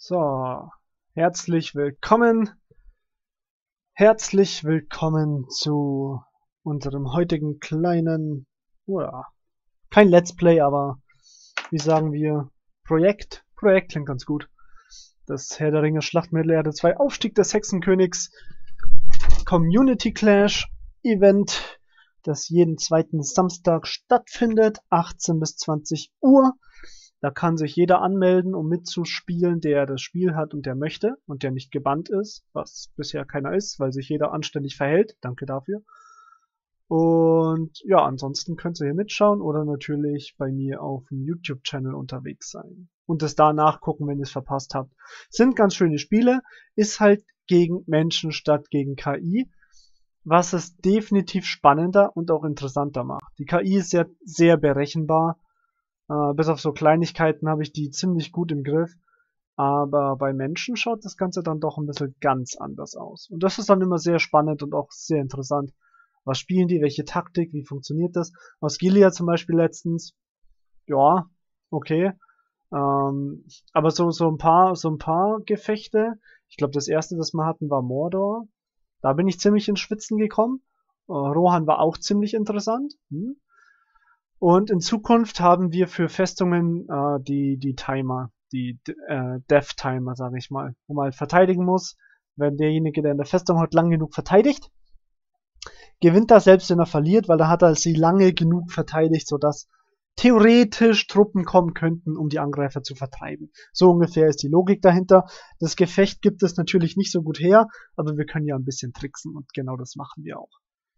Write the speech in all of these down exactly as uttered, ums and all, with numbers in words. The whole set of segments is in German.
So, herzlich willkommen, herzlich willkommen zu unserem heutigen kleinen, oder kein Let's Play, aber wie sagen wir, Projekt. Projekt klingt ganz gut. Das Herr der Ringe Schlacht Mittelerde zwei Aufstieg des Hexenkönigs Community Clash Event, das jeden zweiten Samstag stattfindet, achtzehn bis zwanzig Uhr. Da kann sich jeder anmelden, um mitzuspielen, der das Spiel hat und der möchte und der nicht gebannt ist, was bisher keiner ist, weil sich jeder anständig verhält. Danke dafür. Und ja, ansonsten könnt ihr hier mitschauen oder natürlich bei mir auf dem YouTube-Channel unterwegs sein. Und es da nachgucken, wenn ihr es verpasst habt. Sind ganz schöne Spiele, ist halt gegen Menschen statt gegen K I, was es definitiv spannender und auch interessanter macht. Die K I ist ja sehr berechenbar. Uh, bis auf so Kleinigkeiten habe ich die ziemlich gut im Griff. Aber bei Menschen schaut das Ganze dann doch ein bisschen ganz anders aus. Und das ist dann immer sehr spannend und auch sehr interessant. Was spielen die? Welche Taktik? Wie funktioniert das? Aus Gilead zum Beispiel letztens. Ja, okay. Ähm, aber so, so ein paar, so ein paar Gefechte. Ich glaube, das erste, das wir hatten, war Mordor. Da bin ich ziemlich ins Schwitzen gekommen. Uh, Rohan war auch ziemlich interessant. Hm? Und in Zukunft haben wir für Festungen äh, die, die Timer, die äh, Death-Timer, sage ich mal, wo man halt verteidigen muss. Wenn derjenige, der in der Festung hat, lang genug verteidigt, gewinnt er selbst, wenn er verliert, weil da hat er sie lange genug verteidigt, sodass theoretisch Truppen kommen könnten, um die Angreifer zu vertreiben. So ungefähr ist die Logik dahinter. Das Gefecht gibt es natürlich nicht so gut her, aber wir können ja ein bisschen tricksen und genau das machen wir auch.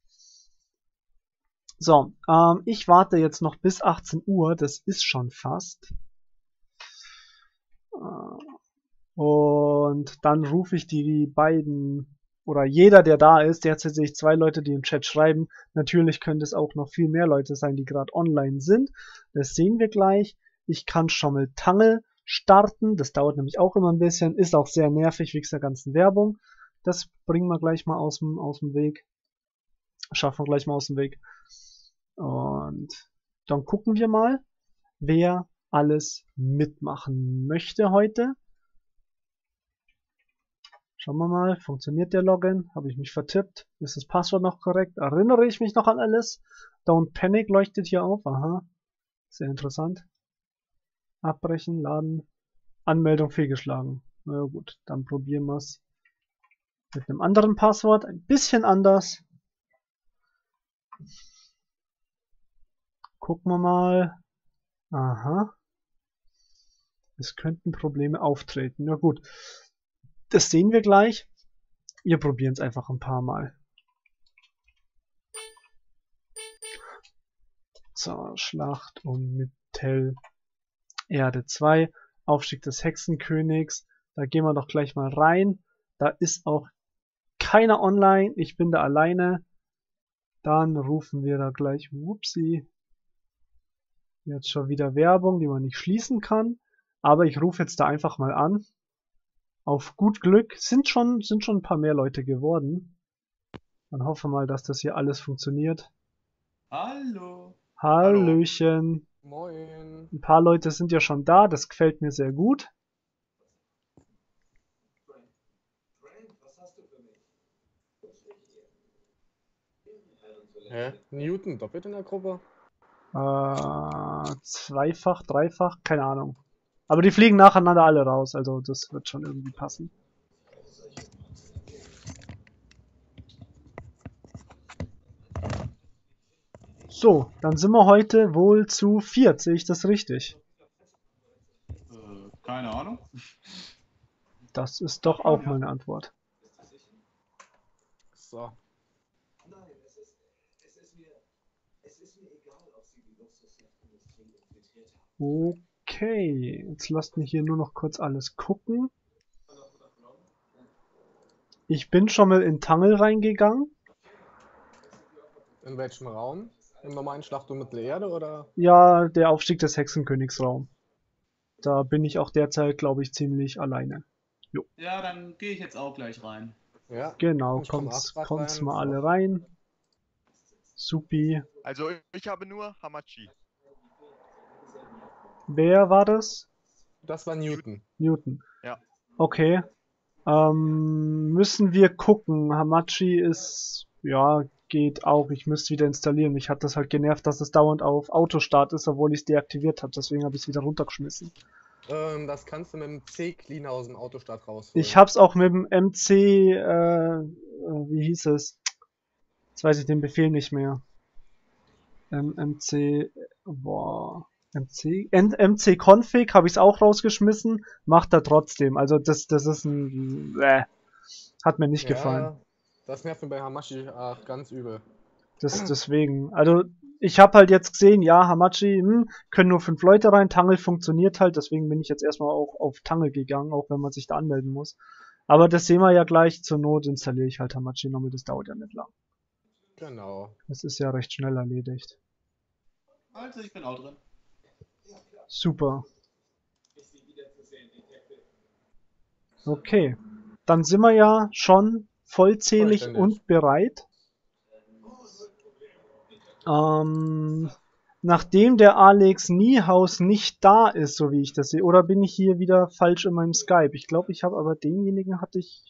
So, ähm, ich warte jetzt noch bis achtzehn Uhr, das ist schon fast. Und dann rufe ich die beiden, oder jeder, der da ist, derzeit sehe ich zwei Leute, die im Chat schreiben. Natürlich können es auch noch viel mehr Leute sein, die gerade online sind. Das sehen wir gleich. Ich kann schon mal Tangel starten, das dauert nämlich auch immer ein bisschen, ist auch sehr nervig wegen der ganzen Werbung. Das bringen wir gleich mal aus dem, aus dem Weg. Schaffen wir gleich mal aus dem Weg. Und dann gucken wir mal, wer alles mitmachen möchte heute. Schauen wir mal, funktioniert der Login? Habe ich mich vertippt? Ist das Passwort noch korrekt? Erinnere ich mich noch an alles? Don't Panic leuchtet hier auf. Aha, sehr interessant. Abbrechen, laden, Anmeldung fehlgeschlagen. Na gut, dann probieren wir es mit einem anderen Passwort. Ein bisschen anders. Gucken wir mal. Aha. Es könnten Probleme auftreten. Na gut. Das sehen wir gleich. Wir probieren es einfach ein paar Mal. So, Schlacht um Mittelerde zwei. Aufstieg des Hexenkönigs. Da gehen wir doch gleich mal rein. Da ist auch keiner online. Ich bin da alleine. Dann rufen wir da gleich. Whoopsie. Jetzt schon wieder Werbung, die man nicht schließen kann. Aber ich rufe jetzt da einfach mal an. Auf gut Glück sind schon, sind schon ein paar mehr Leute geworden. Dann hoffen wir mal, dass das hier alles funktioniert. Hallo. Hallöchen. Hallo. Moin. Ein paar Leute sind ja schon da, das gefällt mir sehr gut. Was hast du für mich? Hä? Newton, doppelt in der Gruppe? Äh, zweifach, dreifach, keine Ahnung. Aber die fliegen nacheinander alle raus, also das wird schon irgendwie passen. So, dann sind wir heute wohl zu viert, sehe ich das richtig? Äh, keine Ahnung. Das ist doch auch meine Antwort. So. Nein, es ist, es ist mir, es ist mir egal, ob Sie die Luxusindustrie infiltriert haben. Okay, jetzt lasst mich hier nur noch kurz alles gucken. Ich bin schon mal in Tangel reingegangen. In welchem Raum? Im normalen Schlacht um Mittelerde oder? Ja, der Aufstieg des Hexenkönigsraum. Da bin ich auch derzeit, glaube ich, ziemlich alleine. Jo. Ja, dann gehe ich jetzt auch gleich rein. Ja. Genau, Ich komm kommt's, auch grad kommt's rein. mal alle rein. Supi. Also ich habe nur Hamachi. Wer war das? Das war Newton. Newton. Ja. Okay. Ähm, müssen wir gucken. Hamachi ist, ja, geht auch. Ich müsste wieder installieren. Mich hat das halt genervt, dass es dauernd auf Autostart ist, obwohl ich es deaktiviert habe. Deswegen habe ich es wieder runtergeschmissen. Ähm, das kannst du mit dem C-Cleaner aus dem Autostart rausholen. Ich hab's auch mit dem M C, äh, äh, wie hieß es? Jetzt weiß ich den Befehl nicht mehr. Ähm, M C, boah, M C, M C Config habe ich es auch rausgeschmissen, macht er trotzdem. Also das, das ist ein, äh, hat mir nicht Ja, gefallen. das nervt mir bei Hamachi auch ganz übel. Das, deswegen, also ich habe halt jetzt gesehen, ja, Hamachi, hm, können nur fünf Leute rein, Tangle funktioniert halt, deswegen bin ich jetzt erstmal auch auf Tangle gegangen, auch wenn man sich da anmelden muss. Aber das sehen wir ja gleich, zur Not installiere ich halt Hamachi nochmal, das dauert ja nicht lang. Genau. Das ist ja recht schnell erledigt. Also, ich bin auch drin. Super. Okay, dann sind wir ja schon vollzählig Vollständig. und bereit. Ähm, nachdem der Alex Niehaus nicht da ist, so wie ich das sehe, oder bin ich hier wieder falsch in meinem Skype? Ich glaube, ich habe aber denjenigen hatte ich...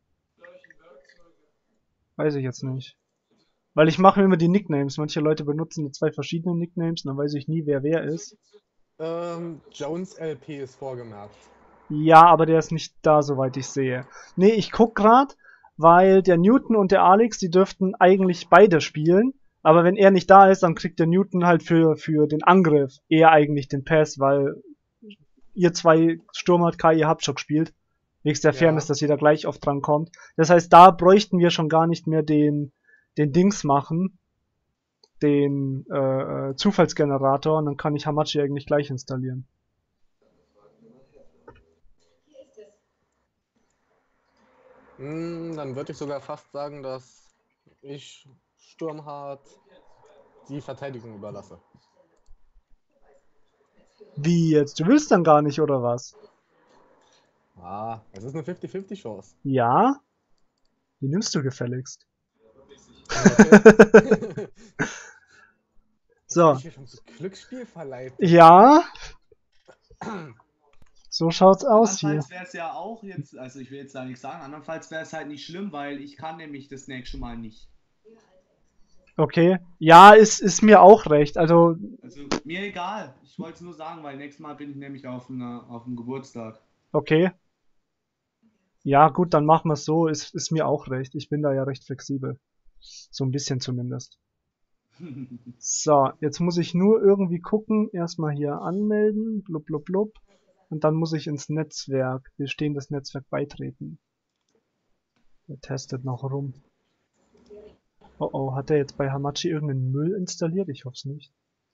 Weiß ich jetzt nicht. Weil ich mache mir immer die Nicknames. Manche Leute benutzen die zwei verschiedene Nicknames, und dann weiß ich nie, wer wer ist. Ähm, Jones L P ist vorgemerkt. Ja, aber der ist nicht da, soweit ich sehe. Nee, ich guck grad, weil der Newton und der Alex, die dürften eigentlich beide spielen. Aber wenn er nicht da ist, dann kriegt der Newton halt für, für den Angriff eher eigentlich den Pass, weil ihr zwei Sturm K, ihr habt schon gespielt. Nächst der Ja. Fairness, dass jeder gleich oft dran kommt. Das heißt, da bräuchten wir schon gar nicht mehr den, den Dings machen. Den äh, Zufallsgenerator, und dann kann ich Hamachi eigentlich gleich installieren. Hm, dann würde ich sogar fast sagen, dass ich Sturmhard die Verteidigung überlasse. Wie jetzt? Du willst dann gar nicht, oder was? Ah, es ist eine fünfzig fünfzig Chance. Ja? Die nimmst du gefälligst. Okay. So. Ich bin schon zu Glücksspiel verleitet. Ja. So schaut's aus hier. Andernfalls wäre es ja auch jetzt, also ich will jetzt da nichts sagen, andernfalls wäre es halt nicht schlimm, weil ich kann nämlich das nächste Mal nicht. Okay. Ja, ist, ist mir auch recht. Also, Also mir egal. Ich wollte es nur sagen, weil nächstes Mal bin ich nämlich auf, einer, auf einem Geburtstag. okay. Ja, gut, dann machen wir es so. Ist, ist mir auch recht. Ich bin da ja recht flexibel. So ein bisschen zumindest. So, jetzt muss ich nur irgendwie gucken. Erstmal hier anmelden. Blub, blub, blub. Und dann muss ich ins Netzwerk, bestehendes Netzwerk beitreten. Der testet noch rum. Oh oh, hat er jetzt bei Hamachi irgendeinen Müll installiert? Ich hoffe es nicht.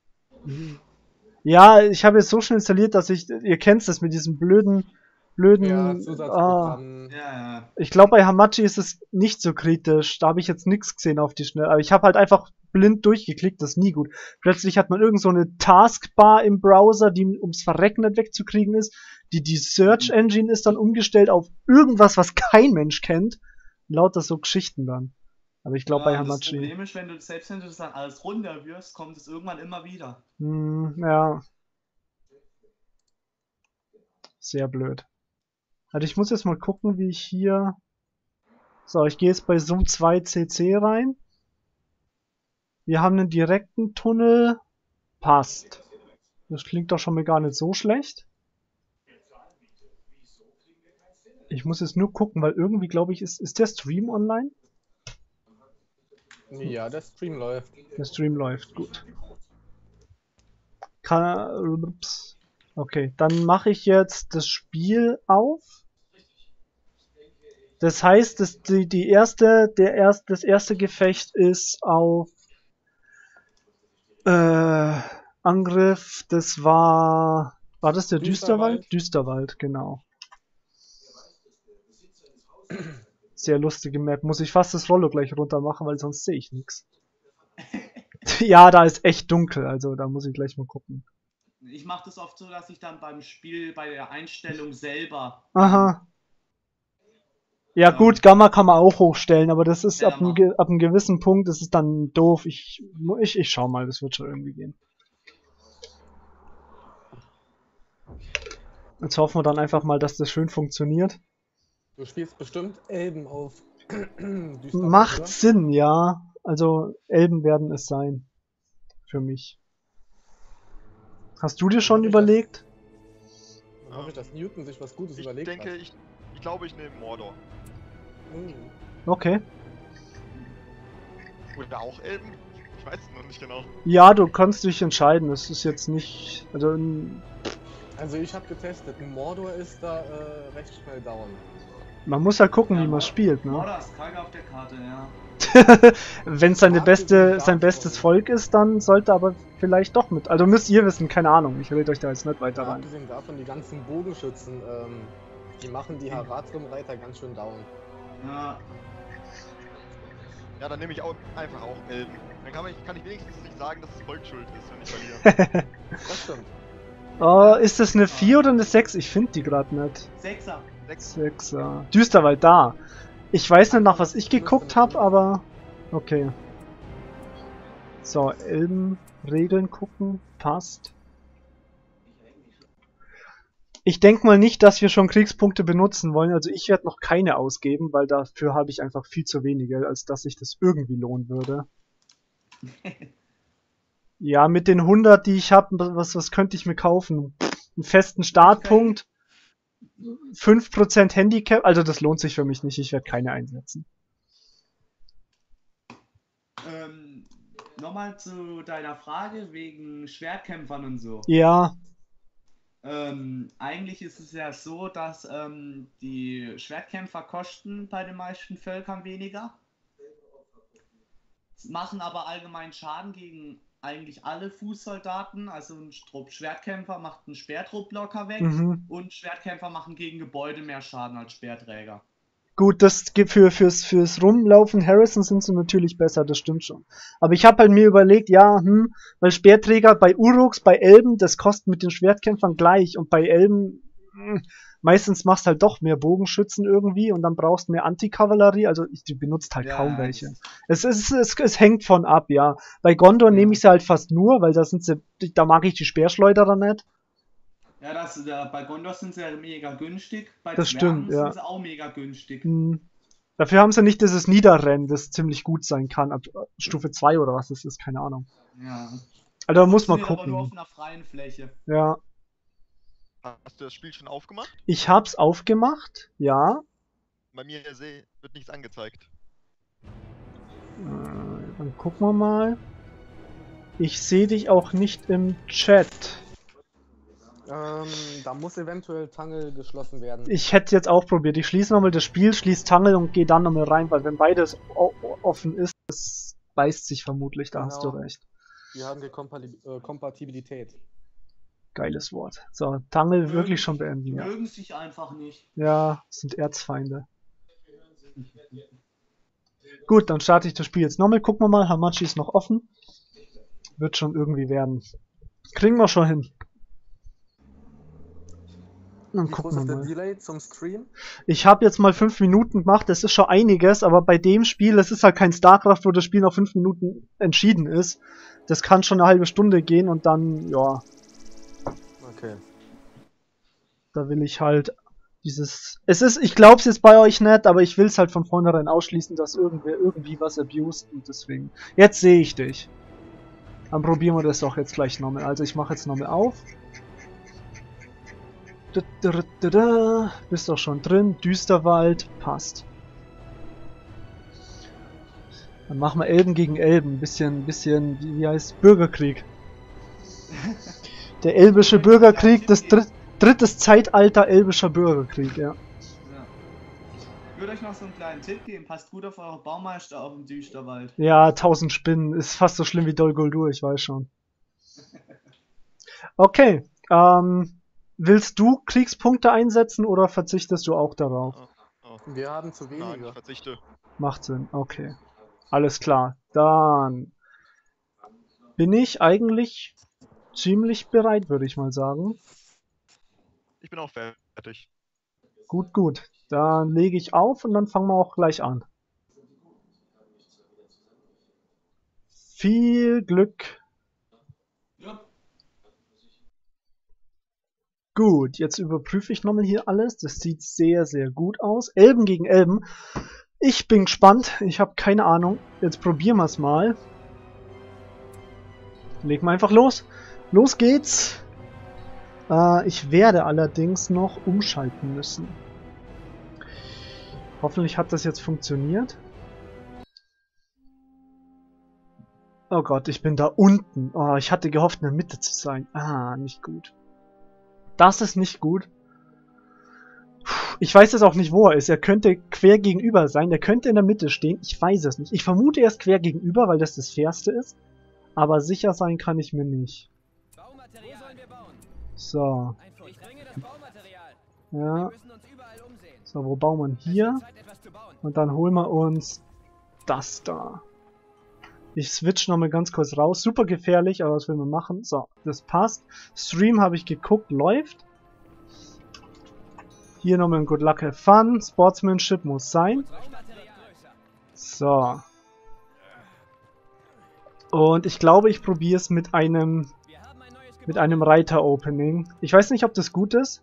Ja, ich habe jetzt so schnell installiert, dass ich, ihr kennt das mit diesem blöden, blöden, Ja, ah, Zusatzprogramm. Ja, ja. ich glaube bei Hamachi ist es nicht so kritisch, da habe ich jetzt nichts gesehen auf die Schnelle, aber ich habe halt einfach blind durchgeklickt, das ist nie gut. Plötzlich hat man irgend so eine Taskbar im Browser, die ums Verrecken nicht wegzukriegen ist, die, die Search Engine ist dann umgestellt auf irgendwas, was kein Mensch kennt, lauter so Geschichten dann. Aber ich glaube Ja, bei und das Hamachi, Problem ist, wenn du selbst wenn du das dann alles runterwirfst, kommt es irgendwann immer wieder. hm, ja, sehr blöd. Also ich muss jetzt mal gucken, wie ich hier... So, ich gehe jetzt bei Zoom zwei C C rein. Wir haben einen direkten Tunnel. Passt. Das klingt doch schon mal gar nicht so schlecht. Ich muss jetzt nur gucken, weil irgendwie glaube ich, ist, ist der Stream online? Ja, der Stream läuft. Der Stream läuft, gut. Kann, ups. Okay, dann mache ich jetzt das Spiel auf. Das heißt, dass die, die erste, der erst, das erste Gefecht ist auf äh, Angriff. Das war, war das der Düsterwald? Düsterwald. Düsterwald, genau. Sehr lustige Map. Muss ich fast das Rollo gleich runter machen, weil sonst sehe ich nichts. Ja, da ist echt dunkel, also da muss ich gleich mal gucken. Ich mache das oft so, dass ich dann beim Spiel, bei der Einstellung selber. Aha. Ja Ähm, gut, Gamma kann man auch hochstellen, aber das ist Ja, ab einem, mach. ge- ab einem gewissen Punkt, das ist dann doof. Ich, ich, ich schau mal, das wird schon irgendwie gehen. Jetzt hoffen wir dann einfach mal, dass das schön funktioniert. Du spielst bestimmt Elben auf Düsterwald, Macht oder? Sinn, ja. Also Elben werden es sein. Für mich. Hast du dir schon hoffe ich, überlegt? Dann hoffe ich, dass Newton sich was Gutes Ich überlegt denke, hat. ich, ich glaube, ich nehme Mordor. Hm. Okay. Oder auch Elben? Ich weiß es noch nicht genau. Ja, du kannst dich entscheiden. Es ist jetzt nicht. Also n- Also ich habe getestet, Mordor ist da äh, recht schnell down. man muss ja gucken, Ja, wie man Mord- spielt, ne? Mordor ist kalt auf der Karte, ja. Wenn seine Frage, beste, wie sein dark bestes soll- Volk ist, dann sollte aber vielleicht doch mit. Also müsst ihr wissen, keine Ahnung. Ich rede euch da jetzt nicht weiter Ja, rein. abgesehen davon, die ganzen Bogenschützen, ähm, die machen die Haradrim-Reiter ganz schön down. Ja, Ja, dann nehme ich auch einfach auch Elben. Dann kann, ich, kann ich wenigstens nicht sagen, dass es Volk schuld ist, wenn ich verliere. Das stimmt. Oh, ist das eine vier oder eine sechs? Ich finde die gerade nicht. Sechser. Sechs. sechser. Düsterwald, da. Ich weiß nicht, nach was ich geguckt habe, aber... Okay. So, Elben, Regeln gucken. Passt. Ich denke mal nicht, dass wir schon Kriegspunkte benutzen wollen. Also ich werde noch keine ausgeben, weil dafür habe ich einfach viel zu wenige, als dass sich das irgendwie lohnen würde. Ja, mit den hundert, die ich habe, was, was könnte ich mir kaufen? Einen festen Startpunkt, fünf Prozent Handicap, also das lohnt sich für mich nicht, ich werde keine einsetzen. Ähm, nochmal zu deiner Frage wegen Schwertkämpfern und so. Ja, Ähm, eigentlich ist es ja so, dass ähm, die Schwertkämpfer kosten bei den meisten Völkern weniger, machen aber allgemein Schaden gegen eigentlich alle Fußsoldaten. Also ein Trupp Schwertkämpfer macht einen Speertrupp locker weg mhm. und Schwertkämpfer machen gegen Gebäude mehr Schaden als Speerträger. Gut, das gibt für, fürs, fürs Rumlaufen Harrison sind sie natürlich besser, das stimmt schon. Aber ich habe halt mir überlegt, ja, hm, weil Speerträger bei Uruks, bei Elben, das kostet mit den Schwertkämpfern gleich und bei Elben, hm, meistens machst halt doch mehr Bogenschützen irgendwie und dann brauchst du mehr Antikavallerie, also ich, die benutzt halt Ja, kaum ja, welche. das- Es, ist, es, es hängt von ab, ja. Bei Gondor Ja. nehme ich sie halt fast nur, weil da sind sie, da mag ich die Speerschleuderer nicht. Ja, das, äh, bei Gondor sind sie ja mega günstig, bei Das Zwergen stimmt, ja. sind sie auch mega günstig. Hm. Dafür haben sie nicht dieses Niederrennen, das ziemlich gut sein kann, ab Stufe zwei oder was das ist, keine Ahnung. Ja. Also da muss man Funktioniert aber nur auf gucken. einer freien Fläche. Ja, Hast du das Spiel schon aufgemacht? ich hab's aufgemacht, ja. Bei mir seh- wird nichts angezeigt. Äh, dann gucken wir mal. Ich sehe dich auch nicht im Chat. Ähm, da muss eventuell Tangel geschlossen werden. Ich hätte jetzt auch probiert. Ich schließe nochmal das Spiel, schließe Tangel und gehe dann nochmal rein, weil wenn beides o- offen ist, das beißt sich vermutlich, da hast du Genau. recht. Wir haben die Kompali äh, Kompatibilität. Geiles Wort. So, Tangel wirklich schon beenden, Die ja. mögen sich einfach nicht. Ja, sind Erzfeinde. Gut, dann starte ich das Spiel jetzt nochmal. Gucken wir mal, Hamachi ist noch offen. Wird schon irgendwie werden. Kriegen wir schon hin. Dann Wie gucken groß wir ist der mal. Delay zum Stream? Ich habe jetzt mal fünf Minuten gemacht, das ist schon einiges, aber bei dem Spiel, es ist halt kein StarCraft, wo das Spiel nach fünf Minuten entschieden ist. Das kann schon eine halbe Stunde gehen und dann, ja, Okay. da will ich halt dieses... Es ist, ich glaub's jetzt bei euch nicht, aber ich will's halt von vornherein ausschließen, dass irgendwer irgendwie was abused und deswegen... Jetzt sehe ich dich. Dann probieren wir das doch jetzt gleich nochmal. Also ich mache jetzt nochmal auf. Da, da, da, da. Bist doch schon drin. Düsterwald. Passt. Dann machen wir Elben gegen Elben. Bisschen, bisschen, wie, wie heißt Bürgerkrieg. Der elbische Bürgerkrieg, das dritt, drittes Zeitalter elbischer Bürgerkrieg, ja. Ja. Ich würde euch noch so einen kleinen Tipp geben. Passt gut auf eure Baumeister auf dem Düsterwald. Ja, tausend Spinnen. Ist fast so schlimm wie Dol Guldur, ich weiß schon. Okay, ähm, willst du Kriegspunkte einsetzen oder verzichtest du auch darauf? Oh, oh. Wir haben zu Nein, ich wenige. verzichte. Macht Sinn, okay. Alles klar. Dann bin ich eigentlich ziemlich bereit, würde ich mal sagen. Ich bin auch fertig. Gut, gut. Dann lege ich auf und dann fangen wir auch gleich an. Viel Glück. Ja. Gut, jetzt überprüfe ich nochmal hier alles. Das sieht sehr, sehr gut aus. Elben gegen Elben. Ich bin gespannt. Ich habe keine Ahnung. Jetzt probieren wir es mal. Legen wir einfach los. Los geht's. Äh, ich werde allerdings noch umschalten müssen. Hoffentlich hat das jetzt funktioniert. Oh Gott, ich bin da unten. Oh, ich hatte gehofft, in der Mitte zu sein. Ah, nicht gut. Das ist nicht gut. Ich weiß jetzt auch nicht, wo er ist. Er könnte quer gegenüber sein. Er könnte in der Mitte stehen. Ich weiß es nicht. Ich vermute, er ist quer gegenüber, weil das das Fairste ist. Aber sicher sein kann ich mir nicht. So. Ja. So, wo bauen wir hier? Und dann holen wir uns das da. Ich switch nochmal ganz kurz raus. Super gefährlich, aber was will man machen? So, das passt. Stream habe ich geguckt, läuft. Hier nochmal ein Good Luck Have Fun. Sportsmanship muss sein. So. Und ich glaube, ich probiere es mit einem mit einem Reiter-Opening. Ich weiß nicht, ob das gut ist.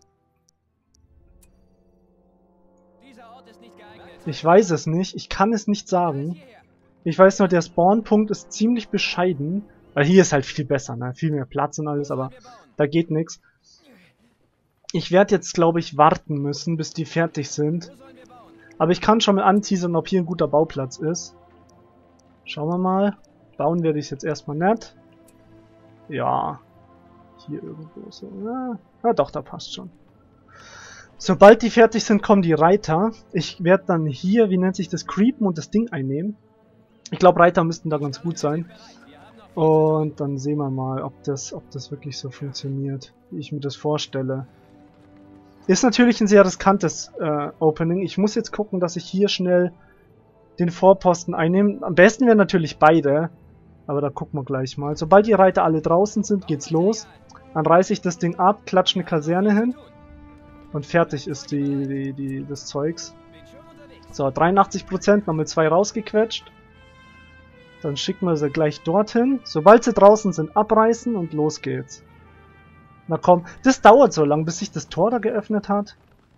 Ich weiß es nicht. Ich kann es nicht sagen. Ich weiß nur, der Spawnpunkt ist ziemlich bescheiden. Weil hier ist halt viel besser, ne? Viel mehr Platz und alles, aber da geht nichts. Ich werde jetzt, glaube ich, warten müssen, bis die fertig sind. Aber ich kann schon mal anteasern, ob hier ein guter Bauplatz ist. Schauen wir mal. Bauen werde ich es jetzt erstmal nicht. Ja. Hier irgendwo so. Ja, ja doch, da passt schon. Sobald die fertig sind, kommen die Reiter. Ich werde dann hier, wie nennt sich das, creepen und das Ding einnehmen. Ich glaube, Reiter müssten da ganz gut sein. Und dann sehen wir mal, ob das, ob das wirklich so funktioniert, wie ich mir das vorstelle. Ist natürlich ein sehr riskantes äh, Opening. Ich muss jetzt gucken, dass ich hier schnell den Vorposten einnehme. Am besten wären natürlich beide. Aber da gucken wir gleich mal. Sobald die Reiter alle draußen sind, geht's los. Dann reiße ich das Ding ab, klatsche eine Kaserne hin. Und fertig ist die, die, die, das Zeugs. So, dreiundachtzig Prozent, nochmal zwei rausgequetscht. Dann schicken wir sie gleich dorthin. Sobald sie draußen sind, abreißen und los geht's. Na komm, das dauert so lang, bis sich das Tor da geöffnet hat.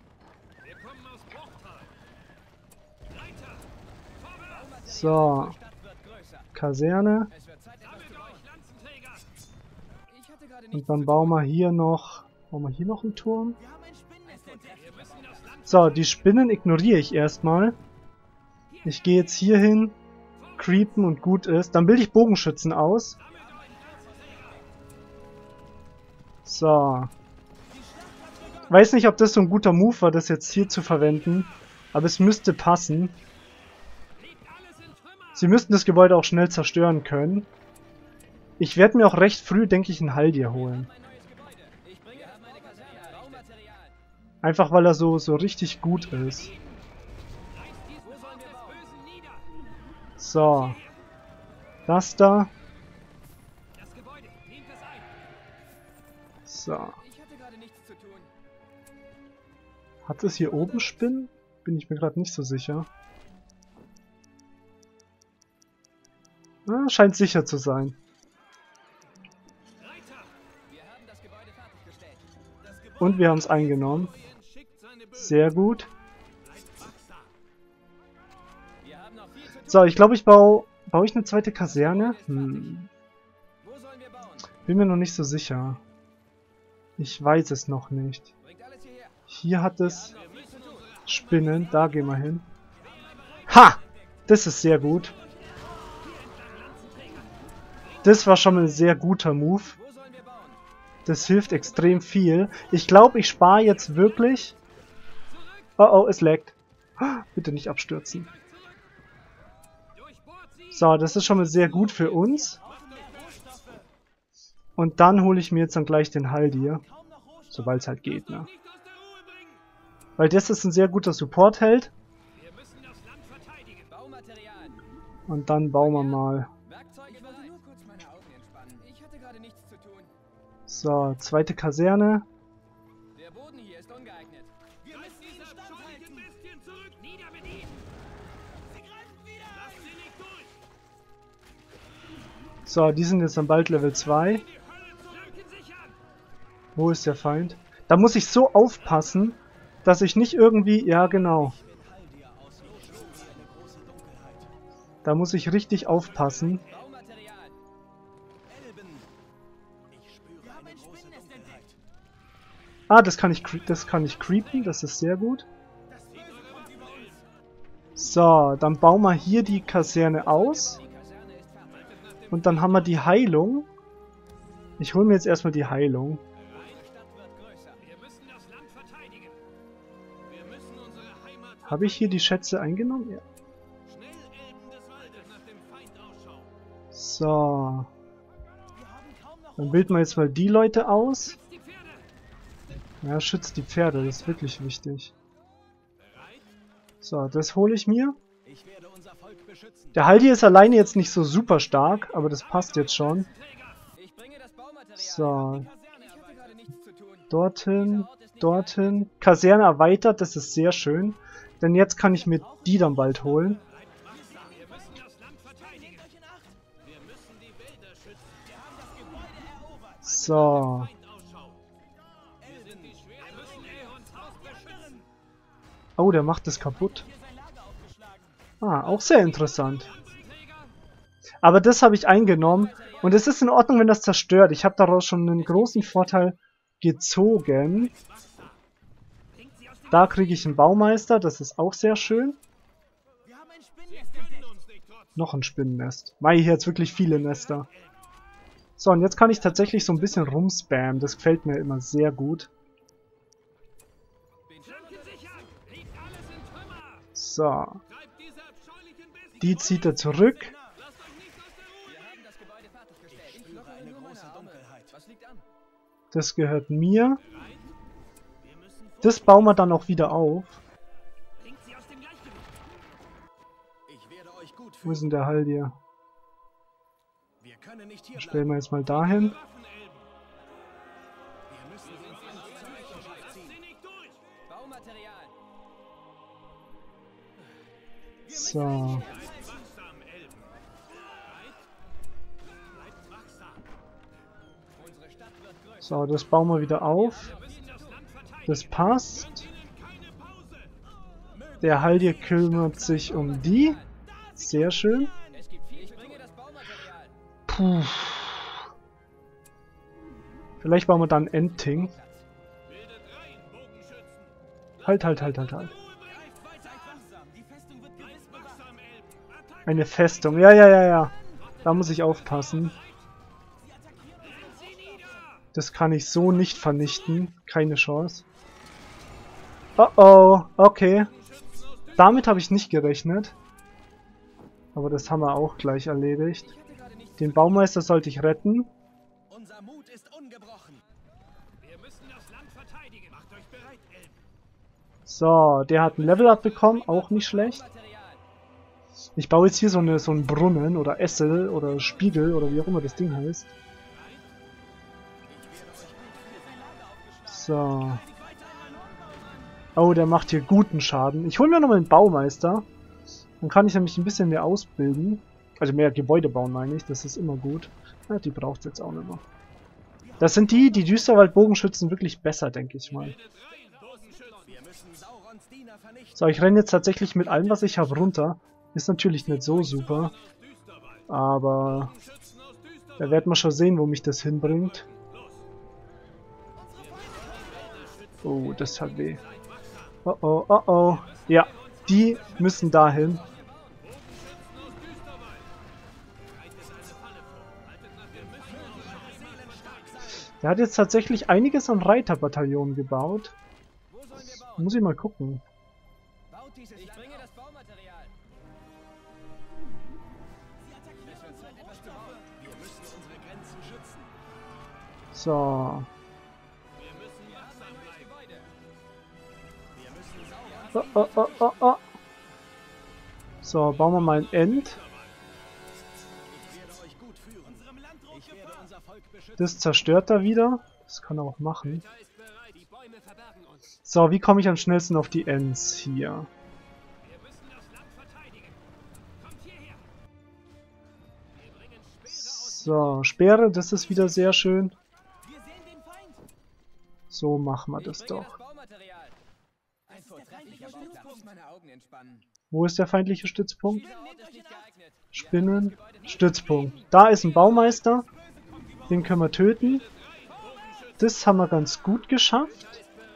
So. Kaserne. Und dann bauen wir hier noch... Bauen wir hier noch einen Turm? So, die Spinnen ignoriere ich erstmal. Ich gehe jetzt hier hin, creepen und gut ist. Dann bilde ich Bogenschützen aus. So. Weiß nicht, ob das so ein guter Move war, das jetzt hier zu verwenden. Aber es müsste passen. Sie müssten das Gebäude auch schnell zerstören können. Ich werde mir auch recht früh, denke ich, einen Haldir holen. Einfach weil er so, so richtig gut ist. So. Das da. So. Hat es hier oben Spinnen? Bin ich mir gerade nicht so sicher. Ah, scheint sicher zu sein. Und wir haben es eingenommen. Sehr gut. So, ich glaube, ich baue... Baue ich eine zweite Kaserne? Hm. Bin mir noch nicht so sicher. Ich weiß es noch nicht. Hier hat es Spinnen. Da gehen wir hin. Ha! Das ist sehr gut. Das war schon mal ein sehr guter Move. Das hilft extrem viel. Ich glaube, ich spare jetzt wirklich... Oh oh, es laggt. Bitte nicht abstürzen. So, das ist schon mal sehr gut für uns. Und dann hole ich mir jetzt dann gleich den Haldir. Sobald es halt geht, ne? Weil das ist ein sehr guter Support-Held. Und dann bauen wir mal. So, zweite Kaserne. So, die sind jetzt dann bald Level zwei. Wo ist der Feind? Da muss ich so aufpassen, dass ich nicht irgendwie... Ja, genau. Da muss ich richtig aufpassen. Ah, das kann ich, das kann ich creepen, das ist sehr gut. So, dann bauen wir hier die Kaserne aus. Und dann haben wir die Heilung. Ich hole mir jetzt erstmal die Heilung. Habe ich hier die Schätze eingenommen? Ja. So. Dann bilden wir jetzt mal die Leute aus. Ja, schützt die Pferde, das ist wirklich wichtig. So, das hole ich mir. Der Haldi ist alleine jetzt nicht so super stark, aber das passt jetzt schon. So. Dorthin, dorthin. Kaserne erweitert, das ist sehr schön. Denn jetzt kann ich mir die dann bald holen. So. Oh, der macht das kaputt. Ah, auch sehr interessant. Aber das habe ich eingenommen. Und es ist in Ordnung, wenn das zerstört. Ich habe daraus schon einen großen Vorteil gezogen. Da kriege ich einen Baumeister. Das ist auch sehr schön. Noch ein Spinnennest. Mai, hier jetzt wirklich viele Nester. So, und jetzt kann ich tatsächlich so ein bisschen rumspammen. Das gefällt mir immer sehr gut. So. Die zieht er zurück. Das gehört mir. Das bauen wir dann auch wieder auf. Wo ist denn der Haldir? Stellen wir jetzt mal dahin. So. So, das bauen wir wieder auf. Das passt. Der Haldir kümmert sich um die. Sehr schön. Puh. Vielleicht bauen wir dann Endting. Halt, halt, halt, halt, halt. Eine Festung. Ja, ja, ja, ja. Da muss ich aufpassen. Das kann ich so nicht vernichten. Keine Chance. Oh oh, okay. Damit habe ich nicht gerechnet. Aber das haben wir auch gleich erledigt. Den Baumeister sollte ich retten. So, der hat ein Level-Up bekommen. Auch nicht schlecht. Ich baue jetzt hier so, eine, so einen Brunnen oder Essel oder Spiegel oder wie auch immer das Ding heißt. So. Oh, der macht hier guten Schaden. Ich hole mir nochmal einen Baumeister. Dann kann ich nämlich ein bisschen mehr ausbilden. Also mehr Gebäude bauen, meine ich. Das ist immer gut. Ja, die braucht es jetzt auch nicht mehr. Das sind die, die Düsterwald-Bogenschützen wirklich besser, denke ich mal. So, ich renne jetzt tatsächlich mit allem, was ich habe, runter. Ist natürlich nicht so super. Aber da werden wir schon sehen, wo mich das hinbringt. Oh, das hat weh. Oh oh, oh oh. Ja, die müssen dahin. Der hat jetzt tatsächlich einiges an Reiterbataillon gebaut. Muss ich mal gucken. So. Oh, oh, oh, oh, oh. So, bauen wir mal ein End. Das zerstört er wieder. Das kann er auch machen. So, wie komme ich am schnellsten auf die Ends hier? So, Speere, das ist wieder sehr schön. So machen wir das Ich bringe doch. das Baumaterial. Ein vortrefflicher Bauplatz. Meine Augen entspannen. Wo ist der feindliche Stützpunkt? Dieser Ort ist nicht geeignet. Spinnen. Stützpunkt. Da ist ein Baumeister. Den können wir töten. Das haben wir ganz gut geschafft.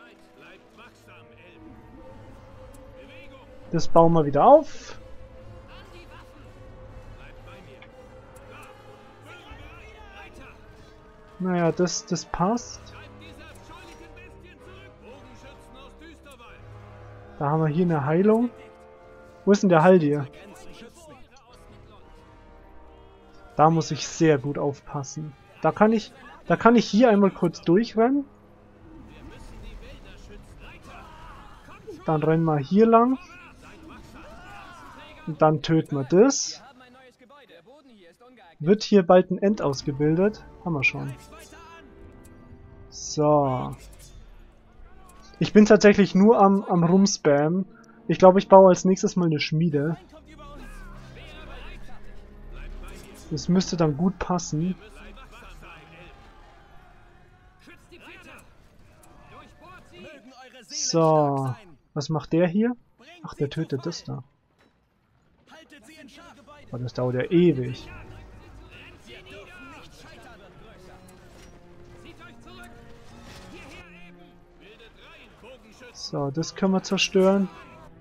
Das bauen wir wieder auf. Naja, das, das passt. Da haben wir hier eine Heilung. Wo ist denn der Haldir? Da muss ich sehr gut aufpassen. Da kann ich, da kann ich hier einmal kurz durchrennen. Dann rennen wir hier lang. Und dann töten wir das. Wird hier bald ein End ausgebildet? Haben wir schon. So. Ich bin tatsächlich nur am, am Rumspammen. Ich glaube, ich baue als nächstes mal eine Schmiede. Das müsste dann gut passen. So. Was macht der hier? Ach, der tötet das da. Oh, das dauert ja ewig. So, das können wir zerstören.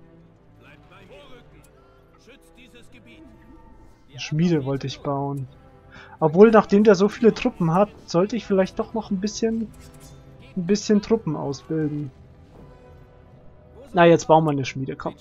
Eine Schmiede wollte ich bauen. Obwohl, nachdem der so viele Truppen hat, sollte ich vielleicht doch noch ein bisschen, ein bisschen Truppen ausbilden. Na, jetzt bauen wir eine Schmiede, komm.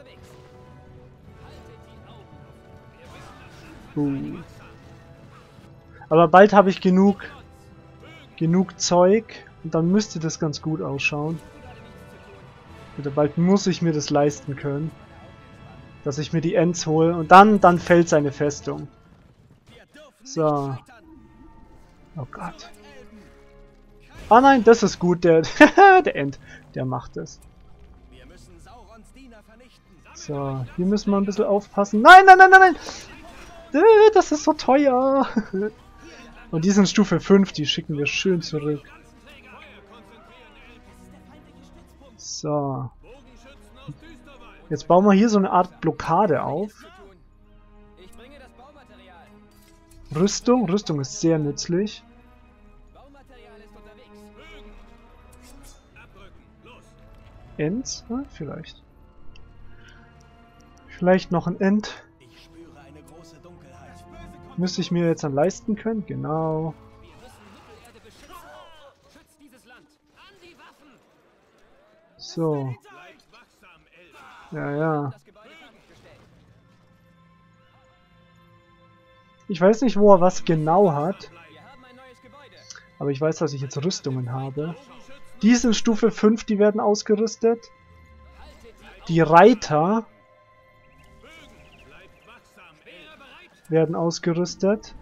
Uh. Aber bald habe ich genug, genug Zeug und dann müsste das ganz gut ausschauen. Oder bald muss ich mir das leisten können, dass ich mir die Ents hole und dann, dann fällt seine Festung. So. Oh Gott. Ah nein, das ist gut, der, der End, der macht es. So, hier müssen wir ein bisschen aufpassen. Nein, nein, nein, nein, nein! Das ist so teuer! Und die sind Stufe fünf, die schicken wir schön zurück. So. Jetzt bauen wir hier so eine Art Blockade auf. Rüstung. Rüstung ist sehr nützlich. Ents? Ja, vielleicht. Vielleicht noch ein End. Müsste ich mir jetzt dann leisten können? Genau. So. Ja, ja. Ich weiß nicht, wo er was genau hat. Aber ich weiß, dass ich jetzt Rüstungen habe. Die sind Stufe fünf, die werden ausgerüstet. Die Reiter werden ausgerüstet.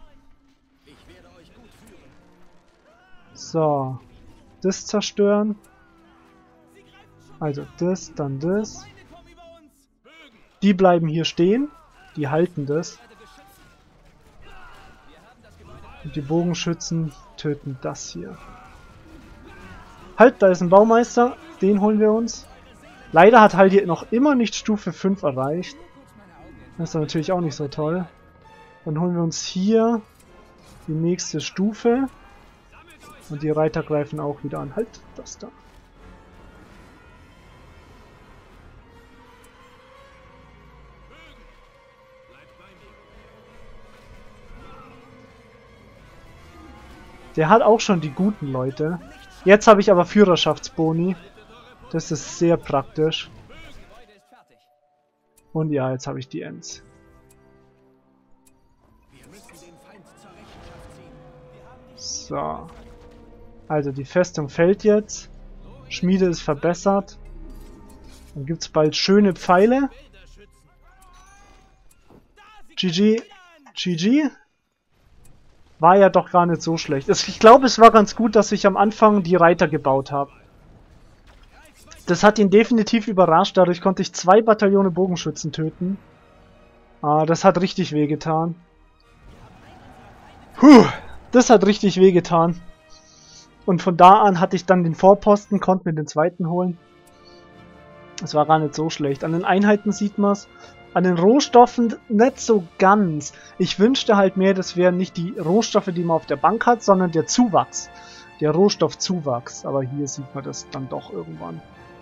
So. Das zerstören. Also das, dann das. Die bleiben hier stehen. Die halten das. Und die Bogenschützen töten das hier. Halt, da ist ein Baumeister. Den holen wir uns. Leider hat halt hier noch immer nicht Stufe fünf erreicht. Das ist natürlich auch nicht so toll. Dann holen wir uns hier die nächste Stufe. Und die Reiter greifen auch wieder an. Halt, das da. Der hat auch schon die guten Leute. Jetzt habe ich aber Führerschaftsboni. Das ist sehr praktisch. Und ja, jetzt habe ich die Ents. So. Also die Festung fällt jetzt. Schmiede ist verbessert. Dann gibt es bald schöne Pfeile. G G. G G. War ja doch gar nicht so schlecht. Ich glaube, es war ganz gut, dass ich am Anfang die Reiter gebaut habe. Das hat ihn definitiv überrascht. Dadurch konnte ich zwei Bataillone Bogenschützen töten. Ah, das hat richtig wehgetan. Puh, das hat richtig wehgetan. Und von da an hatte ich dann den Vorposten, konnte mir den zweiten holen. Das war gar nicht so schlecht. An den Einheiten sieht man es. An den Rohstoffen nicht so ganz. Ich wünschte halt mehr, das wären nicht die Rohstoffe, die man auf der Bank hat, sondern der Zuwachs. Der Rohstoffzuwachs. Aber hier sieht man das dann doch irgendwann.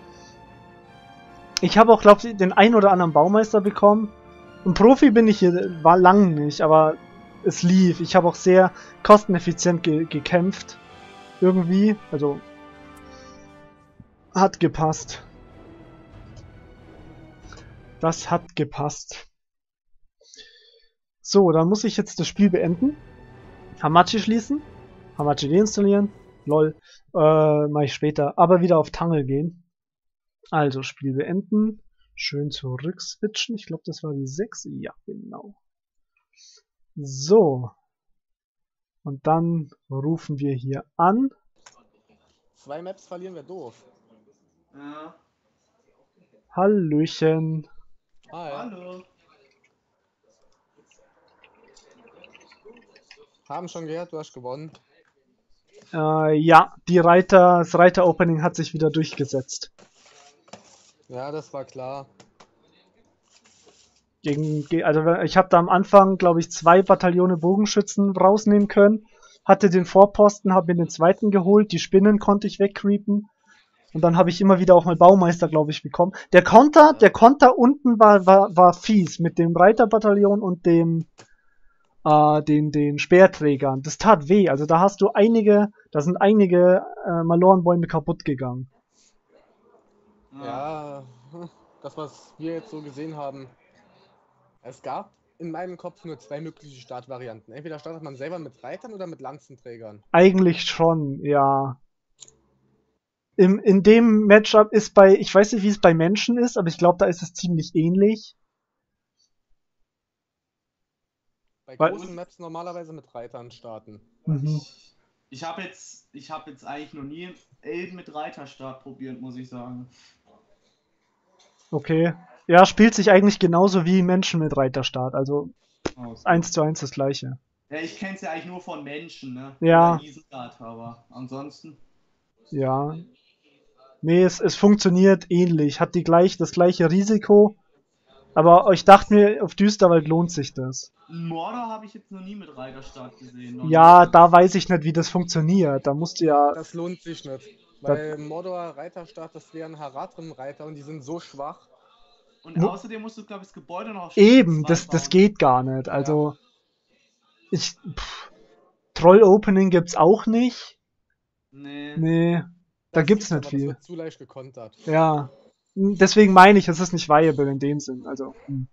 Ich habe auch, glaube ich, den ein oder anderen Baumeister bekommen. Ein Profi bin ich hier, war lang nicht, aber es lief. Ich habe auch sehr kosteneffizient ge gekämpft. Irgendwie. Also hat gepasst. Das hat gepasst. So, dann muss ich jetzt das Spiel beenden. Hamachi schließen. Hamachi deinstallieren. Lol. Äh, mache ich später. Aber wieder auf Tangle gehen. Also, Spiel beenden. Schön zurück switchen. Ich glaube, das war die sechs. Ja, genau. So. Und dann rufen wir hier an. Zwei Maps verlieren wir doof. Ja. Hallöchen. Hi. Hallo. Haben schon gehört, du hast gewonnen. Äh, ja, die Reiter, das Reiter-Opening hat sich wieder durchgesetzt. Ja, das war klar. Gegen, ge- also ich habe da am Anfang, glaube ich, zwei Bataillone Bogenschützen rausnehmen können. Hatte den Vorposten, habe mir den zweiten geholt. Die Spinnen konnte ich wegcreepen. Und dann habe ich immer wieder auch mal Baumeister, glaube ich, bekommen. Der Konter, der Konter unten war, war, war fies mit dem Reiterbataillon und dem äh, den, den Speerträgern. Das tat weh. Also da hast du einige, da sind einige äh, Malorenbäume kaputt gegangen. Ja, das, was wir jetzt so gesehen haben. Es gab in meinem Kopf nur zwei mögliche Startvarianten. Entweder startet man selber mit Reitern oder mit Lanzenträgern. Eigentlich schon, ja. Im, in dem Matchup ist bei, ich weiß nicht, wie es bei Menschen ist, aber ich glaube, da ist es ziemlich ähnlich. Bei Weil- großen Maps normalerweise mit Reitern starten. Mhm. Ich habe jetzt, ich habe jetzt eigentlich noch nie Elben mit Reiterstart probiert, muss ich sagen. Okay. Ja, spielt sich eigentlich genauso wie Menschen mit Reiterstart. Also Oh, so. eins zu eins das gleiche. Ja, ich kenne es ja eigentlich nur von Menschen, ne? Ja. Oder Isengard, aber ansonsten. Ja. Nee, es, es funktioniert ähnlich. Hat die gleich, das gleiche Risiko. Aber ich dachte mir, auf Düsterwald lohnt sich das. Mordor habe ich jetzt noch nie mit Reiterstart gesehen. noch Ja, nie. da weiß ich nicht, wie das funktioniert. Da musst du ja. Das lohnt sich nicht. Weil Mordor Reiterstart, das wären Haradrim-Reiter und die sind so schwach. Und Mu- außerdem musst du, glaube ich, das Gebäude noch auf Eben, Stufe das, zwei das bauen. geht gar nicht. Also. Ich. Pff, Troll-Opening gibt's auch nicht. Nee. Nee. Da Das gibt's aber nicht viel. Das wird zu leicht gekontert. Ja. Deswegen meine ich, es ist nicht viable in dem Sinn. Also. hm.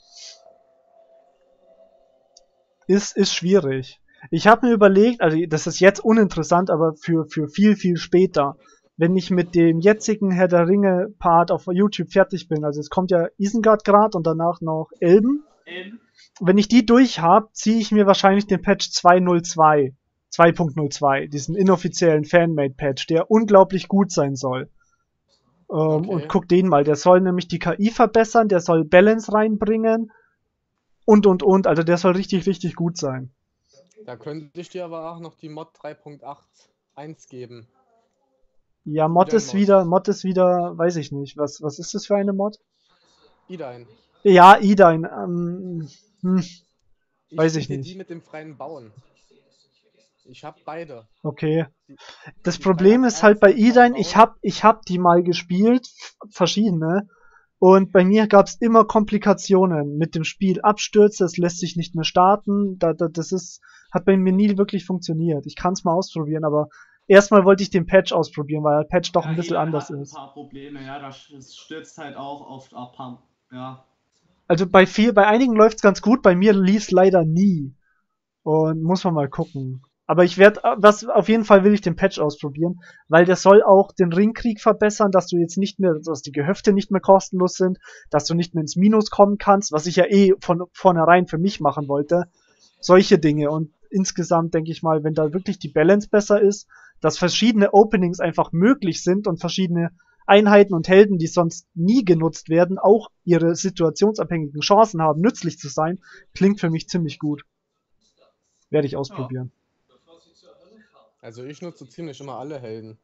Ist, ist schwierig. Ich habe mir überlegt, also das ist jetzt uninteressant, aber für, für viel, viel später, wenn ich mit dem jetzigen Herr der Ringe Part auf YouTube fertig bin, also es kommt ja Isengard grad und danach noch Elben. Elben? Wenn ich die durch habe, ziehe ich mir wahrscheinlich den Patch zwei null zwei, zwei Punkt null zwei, diesen inoffiziellen Fanmade-Patch, der unglaublich gut sein soll. Ähm, Okay. Und guck den mal, der soll nämlich die K I verbessern, der soll Balance reinbringen und und und, also der soll richtig, richtig gut sein. Da könnte ich dir aber auch noch die Mod drei Punkt acht Punkt eins geben. Ja, Mod Wieder ist Mod. wieder, Mod ist wieder, weiß ich nicht, was, was ist das für eine Mod? Idain. Ja, Idine, ähm, hm, Weiß ich biete nicht. die mit dem freien Bauen. Ich habe beide. okay. Das Die Problem Freiheit ist halt bei eins mit Idine, freiem ich Bauen. hab, ich hab die mal gespielt, f- verschiedene, und bei mir gab's immer Komplikationen mit dem Spiel, Abstürze, es lässt sich nicht mehr starten, da, da, das ist, hat bei mir nie wirklich funktioniert. Ich kann's mal ausprobieren, aber erstmal wollte ich den Patch ausprobieren, weil der Patch doch Ja, ein bisschen jeder anders hat ein ist. paar Probleme, ja, das das stürzt halt auch oft ab. Ja. Also bei viel, bei einigen läuft's ganz gut, bei mir lief's leider nie. Und muss man mal gucken. Aber ich werde, was auf jeden Fall will ich den Patch ausprobieren, weil der soll auch den Ringkrieg verbessern, dass du jetzt nicht mehr, dass die Gehöfte nicht mehr kostenlos sind, dass du nicht mehr ins Minus kommen kannst, was ich ja eh von vornherein für mich machen wollte. Solche Dinge. Und insgesamt denke ich mal, wenn da wirklich die Balance besser ist, dass verschiedene Openings einfach möglich sind und verschiedene Einheiten und Helden, die sonst nie genutzt werden, auch ihre situationsabhängigen Chancen haben, nützlich zu sein, klingt für mich ziemlich gut. Werde ich ausprobieren. Also ich nutze ziemlich immer alle Helden.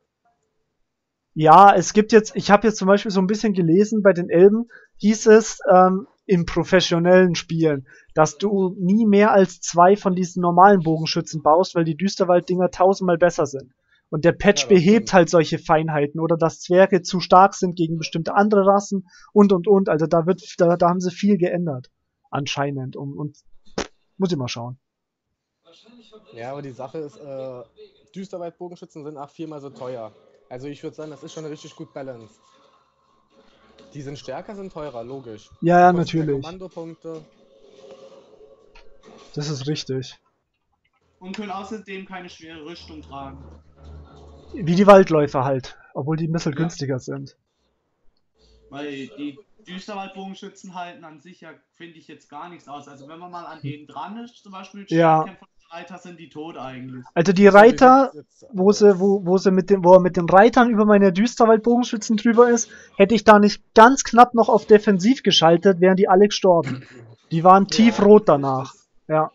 Ja, es gibt jetzt, ich habe jetzt zum Beispiel so ein bisschen gelesen, bei den Elben hieß es ähm, in professionellen Spielen, dass du nie mehr als zwei von diesen normalen Bogenschützen baust, weil die Düsterwald-Dinger tausendmal besser sind. Und der Patch Ja, das behebt stimmt. halt solche Feinheiten oder dass Zwerge zu stark sind gegen bestimmte andere Rassen und und und. Also da wird, da, da haben sie viel geändert. Anscheinend. Und, und muss ich mal schauen. Ja, aber die Sache ist, äh, Düsterwald-Bogenschützen sind auch viermal so teuer. Also ich würde sagen, das ist schon richtig gut balanced. Die sind stärker, sind teurer, logisch. Ja, ja, Die kosten mehr natürlich. Kommandopunkte. Das ist richtig. Und können außerdem keine schwere Rüstung tragen. Wie die Waldläufer halt. Obwohl die ein bisschen Ja. günstiger sind. Weil die Düsterwald-Bogenschützen halten an sich ja, finde ich, jetzt gar nichts aus. Also wenn man mal an denen dran ist, zum Beispiel mit Ja. Schwertkämpfer und Reiter, sind die tot eigentlich. Also die Reiter, wo sie, wo, wo sie mit dem, wo er mit den Reitern über meine Düsterwald-Bogenschützen drüber ist, hätte ich da nicht ganz knapp noch auf defensiv geschaltet, wären die alle gestorben. Die waren tiefrot danach. Ja.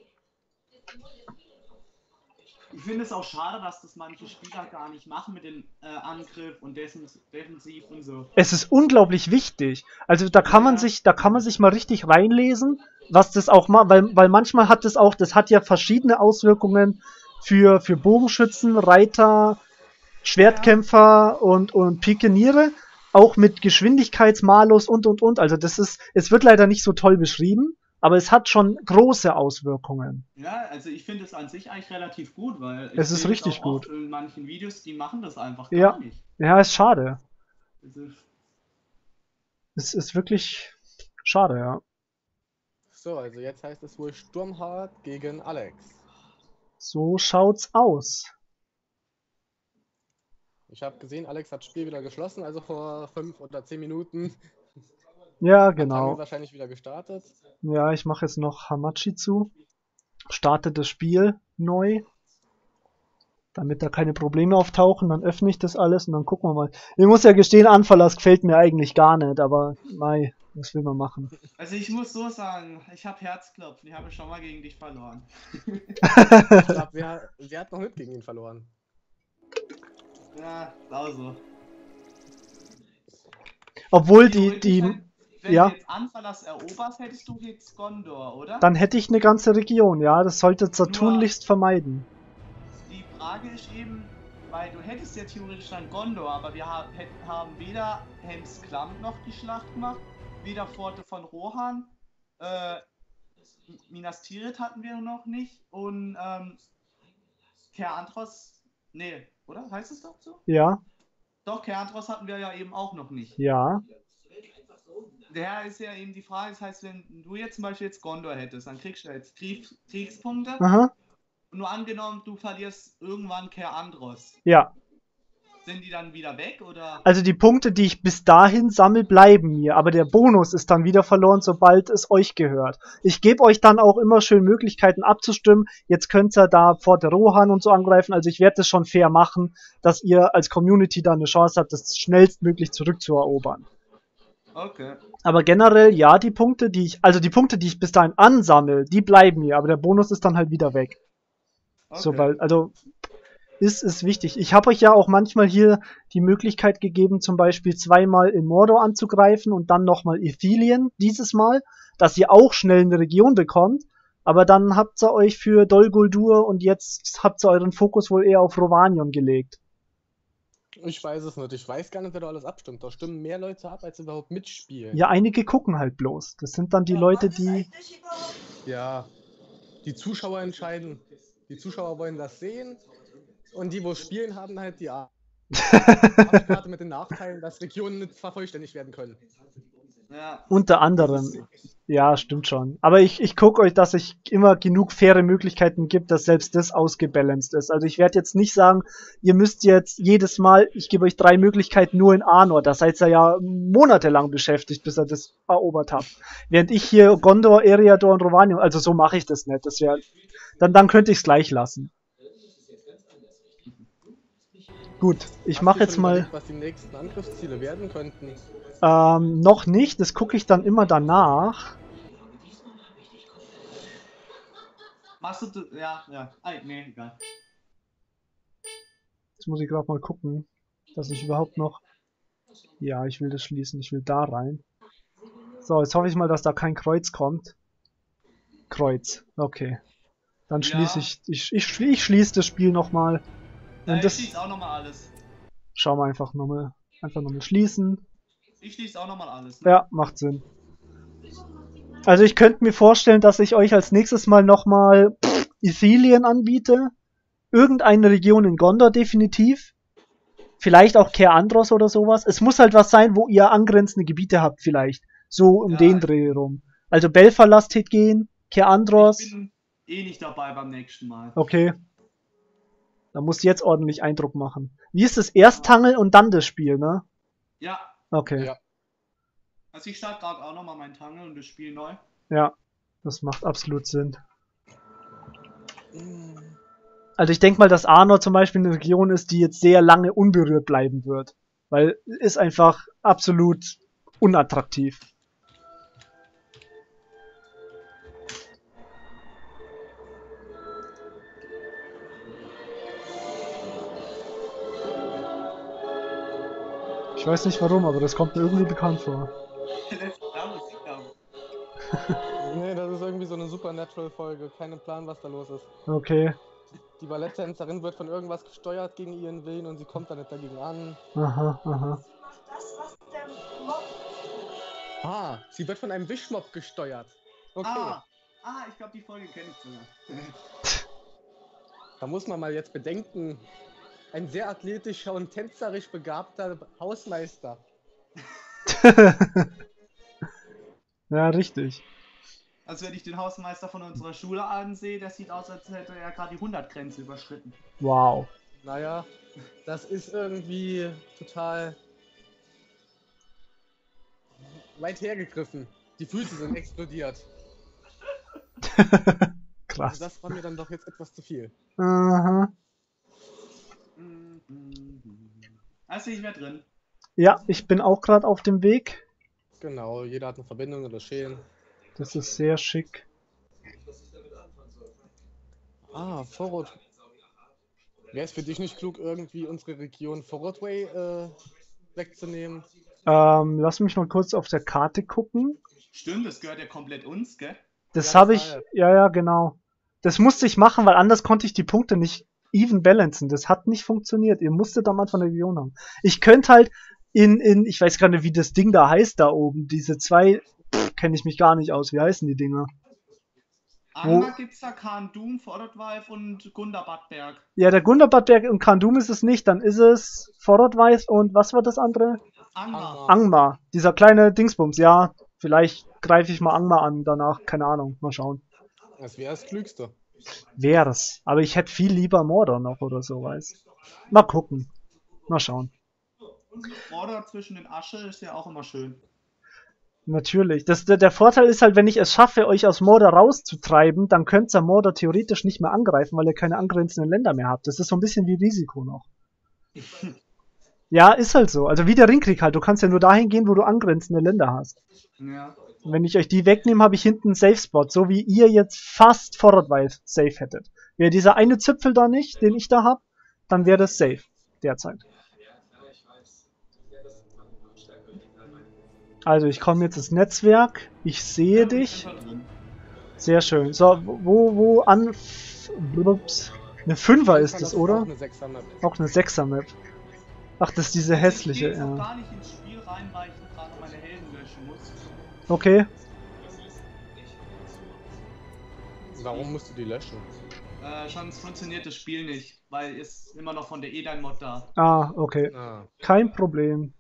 Ich finde es auch schade, dass das manche Spieler gar nicht machen mit dem äh, Angriff und Defen Defensiv und so. Es ist unglaublich wichtig. Also da kann man Ja. sich, da kann man sich mal richtig reinlesen, was das auch mal, weil, weil manchmal hat es auch, das hat ja verschiedene Auswirkungen für, für Bogenschützen, Reiter, Schwertkämpfer und, und Pikeniere, auch mit Geschwindigkeitsmalus und und und. Also das ist, es wird leider nicht so toll beschrieben, aber es hat schon große Auswirkungen. Ja, also ich finde es an sich eigentlich relativ gut, weil ich Es ist sehe das richtig auch oft gut. in manchen Videos, die machen das einfach gar Ja. nicht. Ja, ist schade. Das ist, Es ist wirklich schade, ja. So, also jetzt heißt es wohl Sturmhard gegen Alex. So schaut's aus. Ich habe gesehen, Alex hat das Spiel wieder geschlossen, also vor fünf oder zehn Minuten. Ja, Hat genau. Tamil wahrscheinlich wieder gestartet. Ja, ich mache jetzt noch Hamachi zu. Starte das Spiel neu. Damit da keine Probleme auftauchen, dann öffne ich das alles und dann gucken wir mal. Ich muss ja gestehen, Anfallers gefällt mir eigentlich gar nicht, aber mei, was will man machen? also ich muss so sagen, ich habe Herzklopfen, ich habe schon mal gegen dich verloren. Ich glaube, wer, wer hat noch nicht gegen ihn verloren? Ja, also. Obwohl die, die, Wenn ja. du jetzt Anfallers eroberst, hättest du jetzt Gondor, oder? dann hätte ich eine ganze Region, ja, das sollte ihr tunlichst vermeiden. Die Frage ist eben, weil du hättest ja theoretisch dann Gondor, aber wir ha hätten, haben weder Helms Klamm noch die Schlacht gemacht, weder Pforte von Rohan, äh, Minas Tirith hatten wir noch nicht und ähm, Ker Andros, nee, oder? Heißt es doch so? Ja, Doch, Ker Andros hatten wir ja eben auch noch nicht. ja, Der ist ja eben die Frage, das heißt, wenn du jetzt zum Beispiel jetzt Gondor hättest, dann kriegst du jetzt Krieg, Kriegspunkte. aha, Und nur angenommen, du verlierst irgendwann Ker Andros. ja. Sind die dann wieder weg oder? Also die Punkte, die ich bis dahin sammle, bleiben mir, aber der Bonus ist dann wieder verloren, sobald es euch gehört. Ich gebe euch dann auch immer schön Möglichkeiten abzustimmen. Jetzt könnt ihr da Pforte Rohan und so angreifen, also ich werde das schon fair machen, dass ihr als Community da eine Chance habt, das schnellstmöglich zurückzuerobern. Okay. Aber generell, ja, die Punkte, die ich, also die Punkte, die ich bis dahin ansammle, die bleiben mir, aber der Bonus ist dann halt wieder weg. okay. Sobald, also ist es wichtig. Ich habe euch ja auch manchmal hier die Möglichkeit gegeben, zum Beispiel zweimal in Mordor anzugreifen und dann nochmal Ithilien dieses Mal, dass ihr auch schnell eine Region bekommt, aber dann habt ihr euch für Dol Guldur und jetzt habt ihr euren Fokus wohl eher auf Rovanion gelegt. Ich weiß es nicht. Ich weiß gar nicht, wer da alles abstimmt. Da stimmen mehr Leute ab, als überhaupt mitspielen. Ja, einige gucken halt bloß. Das sind dann die Leute, die... Ja, die Zuschauer entscheiden. Die Zuschauer wollen das sehen. Und die, wo spielen, haben halt die Karte mit den Nachteilen, dass Regionen nicht vervollständigt werden können. Ja. Unter anderem. Ja, stimmt schon. Aber ich, ich gucke euch, dass ich immer genug faire Möglichkeiten gibt, dass selbst das ausgebalanced ist. Also ich werde jetzt nicht sagen, ihr müsst jetzt jedes Mal, ich gebe euch drei Möglichkeiten nur in Arnor. Da seid ihr ja monatelang beschäftigt, bis ihr das erobert habt. Während ich hier Gondor, Eriador und Rovanion, also so mache ich das nicht. Das wär, dann, dann könnte ich es gleich lassen. Gut, ich Hast mache du jetzt schon mal... überlegt, was die nächsten Angriffsziele werden könnten? Ähm, noch nicht, das gucke ich dann immer danach. Machst du, ja, ja. Ay, nee, egal. Jetzt muss ich gerade mal gucken, dass ich überhaupt noch... Ja, ich will das schließen. Ich will da rein. So, jetzt hoffe ich mal, dass da kein Kreuz kommt. Kreuz. Okay. Dann schließe Ja. ich, ich... Ich, ich schließe das Spiel nochmal. Ja, Und ich das... schließe auch nochmal alles. Schauen wir einfach nochmal. Einfach nochmal schließen. Ich schließe auch nochmal alles. Ja, macht Sinn. Also ich könnte mir vorstellen, dass ich euch als nächstes mal nochmal Ithilien anbiete. Irgendeine Region in Gondor definitiv. Vielleicht auch Kaer Andros oder sowas. Es muss halt was sein, wo ihr angrenzende Gebiete habt vielleicht. So um Ja, den Dreh rum. Also Belfer lasst gehen, Kaer Andros. Ich bin eh nicht dabei beim nächsten Mal. Okay. Da musst du jetzt ordentlich Eindruck machen. Wie ist das? Erst Tangel und dann das Spiel, ne? Ja, Okay. Ja. also ich starte gerade auch nochmal meinen Tangel und das Spiel neu. Ja. Das macht absolut Sinn. Also ich denke mal, dass Arnor zum Beispiel eine Region ist, die jetzt sehr lange unberührt bleiben wird. Weil ist einfach absolut unattraktiv. Ich weiß nicht warum, aber das kommt mir irgendwie bekannt vor. Nee, das ist irgendwie so eine Supernatural-Folge. Keinen Plan, was da los ist. Okay. Die Balletttänzerin wird von irgendwas gesteuert gegen ihren Willen und sie kommt dann nicht dagegen an. Aha, aha. Ah, sie wird von einem Wischmob gesteuert. Okay, Ah, ah, ich glaube die Folge kenne ich sogar. da muss man mal jetzt bedenken, ein sehr athletischer und tänzerisch begabter Hausmeister. Ja, richtig. Also wenn ich den Hausmeister von unserer Schule ansehe, der sieht aus, als hätte er gerade die hundert-Grenze überschritten. Wow. Naja, das ist irgendwie total weit hergegriffen. Die Füße sind explodiert. Krass. Also das war mir dann doch jetzt etwas zu viel. Aha. Also ich wäre drin. Ja, ich bin auch gerade auf dem Weg. Genau, jeder hat eine Verbindung oder schön. Das ist sehr schick. Ah, Forward. Wäre es für dich nicht klug, irgendwie unsere Region Forwardway äh, wegzunehmen? Ähm, lass mich mal kurz auf der Karte gucken. Stimmt, das gehört ja komplett uns, gell? Das Ja, habe das ich, war ja, ja, genau. Das musste ich machen, weil anders konnte ich die Punkte nicht even balancen. Das hat nicht funktioniert. Ihr musstet am Anfang eine Region haben. Ich könnte halt in, in, ich weiß gar nicht, wie das Ding da heißt da oben. Diese zwei, kenne ich mich gar nicht aus. Wie heißen die Dinger? Angmar gibt's da, Khan Doom, Fordertweif und Gundabadberg. Ja, der Gundabadberg und Kandum ist es nicht. Dann ist es Forrodweis und was war das andere? Angmar. Angmar. Dieser kleine Dingsbums. Ja, vielleicht greife ich mal Angmar an danach. Keine Ahnung. Mal schauen. Das wäre das Klügste. Wär's. Aber ich hätte viel lieber Mordor noch oder so, weiß. Mal gucken. Mal schauen. Mordor zwischen den Asche ist ja auch immer schön. Natürlich. Das, der, der Vorteil ist halt, wenn ich es schaffe, euch aus Mordor rauszutreiben, dann könnt ihr Mordor theoretisch nicht mehr angreifen, weil ihr keine angrenzenden Länder mehr habt. Das ist so ein bisschen wie Risiko noch. Ja, ist halt so. Also wie der Ringkrieg halt. Du kannst ja nur dahin gehen, wo du angrenzende Länder hast. Ja. Und wenn ich euch die wegnehme, habe ich hinten einen Safe-Spot. So wie ihr jetzt fast Forwardwise safe hättet. Wäre dieser eine Zipfel da nicht, den ich da habe, dann wäre das safe. Derzeit. Also ich komme jetzt ins Netzwerk. Ich sehe dich. Sehr schön. So, wo, wo an... Blups. Eine Fünfer ist es, oder? Auch eine Sechser-Map. Auch eine Sechser-Map. Ach, das ist diese hässliche, Ich gehe jetzt auch ja. gar nicht ins Spiel rein, weil ich gerade meine Helden löschen muss. Okay. Warum musst du die löschen? Äh, sonst funktioniert das Spiel nicht, weil ist immer noch von der Edan-Mod da. Ah, okay. Ah. Kein Problem.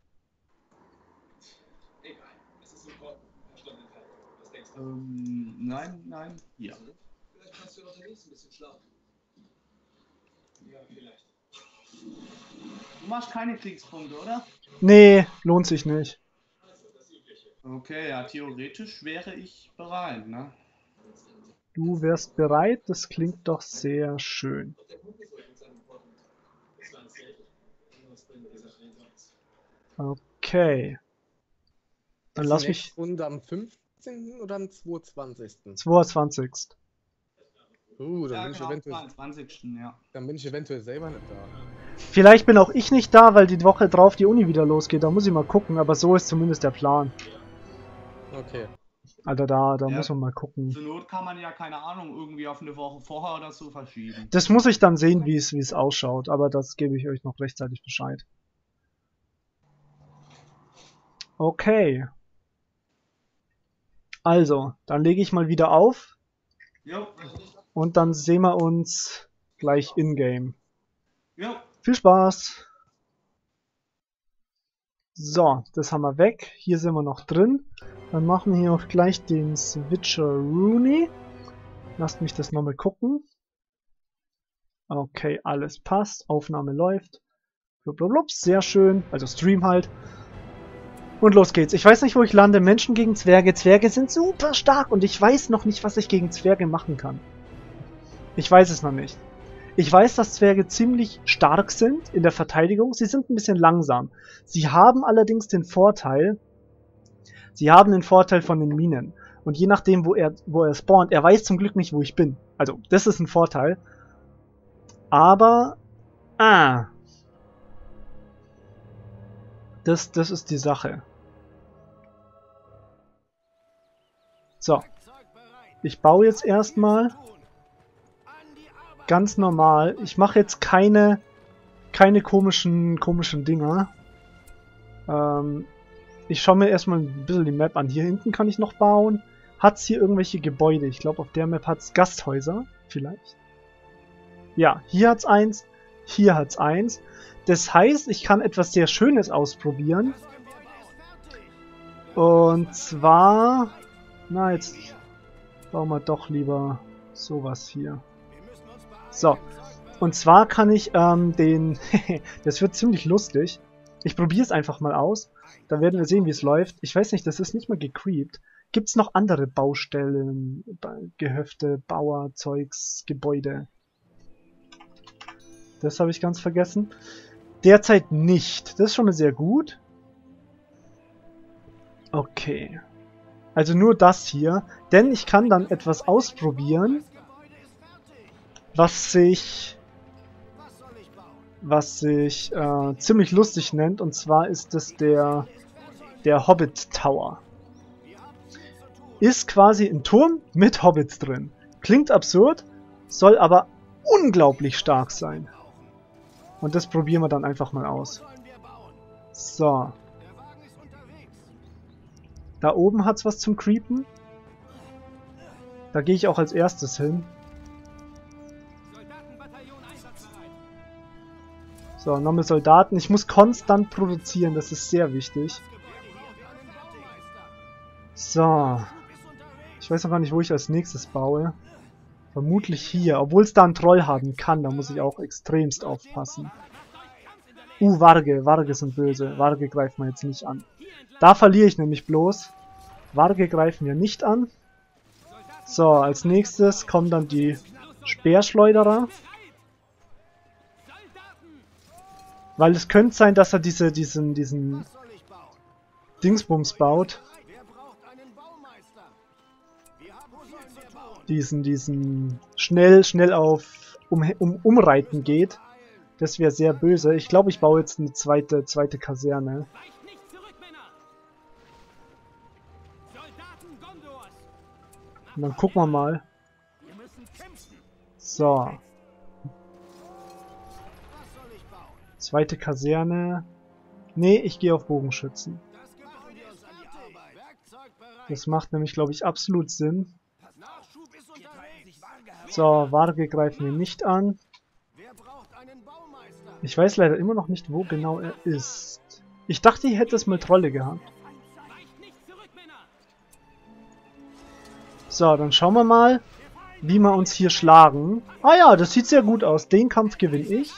Ähm, nein, nein, hier. Vielleicht kannst du unterwegs ein bisschen schlafen. Ja, vielleicht. Du machst keine Kriegspunkte, oder? Nee, lohnt sich nicht. Okay, ja, theoretisch wäre ich bereit, ne? Du wärst bereit, das klingt doch sehr schön. Okay. Dann lass mich... Runde am fünfzehnten oder am zweiundzwanzigsten? zweiundzwanzigsten Uh, dann, Ja, bin ich genau, eventuell, zweiundzwanzigsten Ja. dann bin ich eventuell selber nicht da. Vielleicht bin auch ich nicht da, weil die Woche drauf die Uni wieder losgeht. Da muss ich mal gucken, aber so ist zumindest der Plan. Okay. Alter, da, da Ja. muss man mal gucken. Zur Not kann man ja, keine Ahnung, irgendwie auf eine Woche vorher oder so verschieben. Das muss ich dann sehen, wie es wie es ausschaut, aber das gebe ich euch noch rechtzeitig Bescheid. Okay. Also, dann lege ich mal wieder auf Jo, und dann sehen wir uns gleich in-game. jo. Viel Spaß! So, das haben wir weg. Hier sind wir noch drin. Dann machen wir hier auch gleich den Switcher Rooney. Lasst mich das nochmal gucken. Okay, alles passt. Aufnahme läuft. Blablabla, sehr schön. Also Stream halt. Und los geht's. Ich weiß nicht, wo ich lande. Menschen gegen Zwerge. Zwerge sind super stark und ich weiß noch nicht, was ich gegen Zwerge machen kann. Ich weiß es noch nicht. Ich weiß, dass Zwerge ziemlich stark sind in der Verteidigung. Sie sind ein bisschen langsam. Sie haben allerdings den Vorteil, sie haben den Vorteil von den Minen. Und je nachdem, wo er, wo er spawnt, er weiß zum Glück nicht, wo ich bin. Also, das ist ein Vorteil. Aber, ah, das, das ist die Sache. So, ich baue jetzt erstmal ganz normal. Ich mache jetzt keine, keine komischen, komischen Dinger. Ähm, ich schaue mir erstmal ein bisschen die Map an. Hier hinten kann ich noch bauen. Hat es hier irgendwelche Gebäude? Ich glaube, auf der Map hat es Gasthäuser. Vielleicht. Ja, hier hat es eins. Hier hat es eins. Das heißt, ich kann etwas sehr Schönes ausprobieren. Und zwar... Na, jetzt bauen wir doch lieber sowas hier. So. Und zwar kann ich ähm, den... das wird ziemlich lustig. Ich probiere es einfach mal aus. Dann werden wir sehen, wie es läuft. Ich weiß nicht, das ist nicht mal gecreept. Gibt es noch andere Baustellen, ba Gehöfte, Bauer, Zeugs, Gebäude? Das habe ich ganz vergessen. Derzeit nicht. Das ist schon mal sehr gut. Okay. Also nur das hier. Denn ich kann dann etwas ausprobieren, was sich... was sich äh, ziemlich lustig nennt. Und zwar ist es der, der Hobbit Tower. Ist quasi ein Turm mit Hobbits drin. Klingt absurd, soll aber unglaublich stark sein. Und das probieren wir dann einfach mal aus. So. Da oben hat es was zum Creepen. Da gehe ich auch als erstes hin. So, nochmal Soldaten. Ich muss konstant produzieren, das ist sehr wichtig. So. Ich weiß noch gar nicht, wo ich als nächstes baue. Vermutlich hier, obwohl es da einen Troll haben kann, da muss ich auch extremst aufpassen. Uh, Warge, Warge sind böse. Warge greifen wir jetzt nicht an. Da verliere ich nämlich bloß. Warge greifen wir nicht an. So, als nächstes kommen dann die Speerschleuderer. Weil es könnte sein, dass er diese, diesen, diesen Dingsbums baut. Diesen, diesen schnell, schnell auf um, um, umreiten geht. Das wäre sehr böse. Ich glaube, ich baue jetzt eine zweite, zweite Kaserne. Und dann gucken wir mal. So. Zweite Kaserne. Nee, ich gehe auf Bogenschützen. Das macht nämlich, glaube ich, absolut Sinn. So, Warge greifen wir nicht an. Ich weiß leider immer noch nicht, wo genau er ist. Ich dachte, ich hätte es mal Trolle gehabt. So, dann schauen wir mal, wie wir uns hier schlagen. Ah ja, das sieht sehr gut aus. Den Kampf gewinne ich.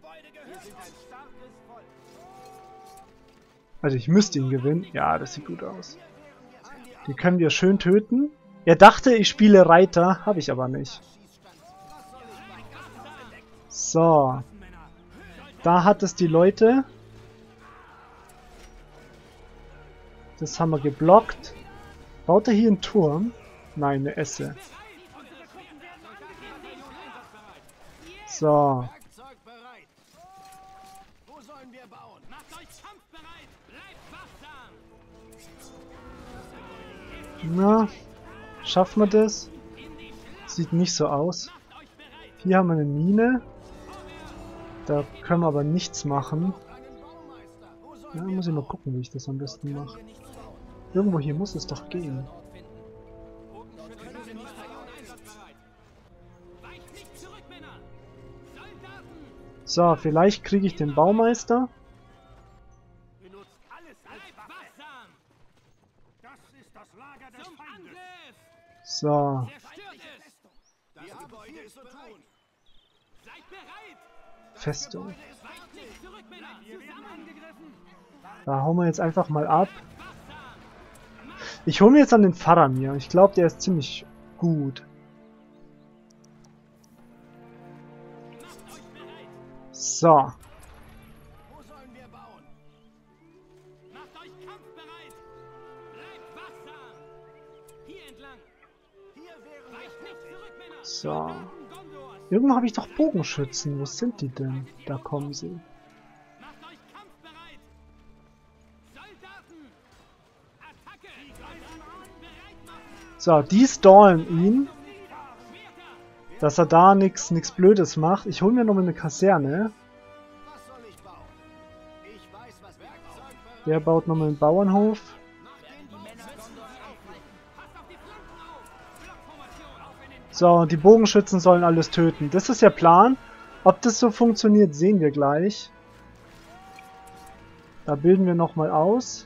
Also ich müsste ihn gewinnen. Ja, das sieht gut aus. Die können wir schön töten. Er dachte, ich spiele Reiter, habe ich aber nicht. So. Da hat es die Leute. Das haben wir geblockt. Baut er hier einen Turm? Nein, eine Esse. So. Na, schaffen wir das? Sieht nicht so aus. Hier haben wir eine Mine. Da können wir aber nichts machen. Ja, muss ich mal gucken, wie ich das am besten mache. Irgendwo hier muss es doch gehen. So, vielleicht kriege ich den Baumeister. So. Festung. Da hauen wir jetzt einfach mal ab. Ich hole mir jetzt an den Faramir. Ich glaube, der ist ziemlich gut. So. So. Irgendwo habe ich doch Bogenschützen. Wo sind die denn? Da kommen sie. So, die stallen ihn. Dass er da nichts nichts Blödes macht. Ich hole mir noch mal eine Kaserne. Der baut nochmal einen Bauernhof. So, die Bogenschützen sollen alles töten. Das ist der Plan. Ob das so funktioniert, sehen wir gleich. Da bilden wir nochmal aus.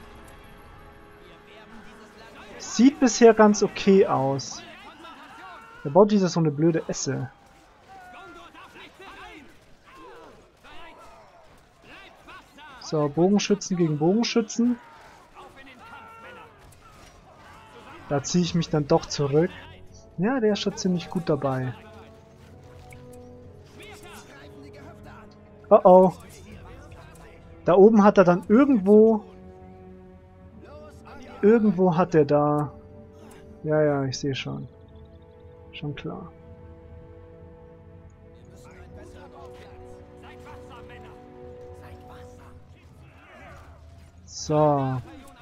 Sieht bisher ganz okay aus. Er baut wieder so eine blöde Esse. So, Bogenschützen gegen Bogenschützen. Da ziehe ich mich dann doch zurück. Ja, der ist schon ziemlich gut dabei. Oh oh. Da oben hat er dann irgendwo... Irgendwo hat er da... Ja, ja, ich sehe schon. Schon klar. So.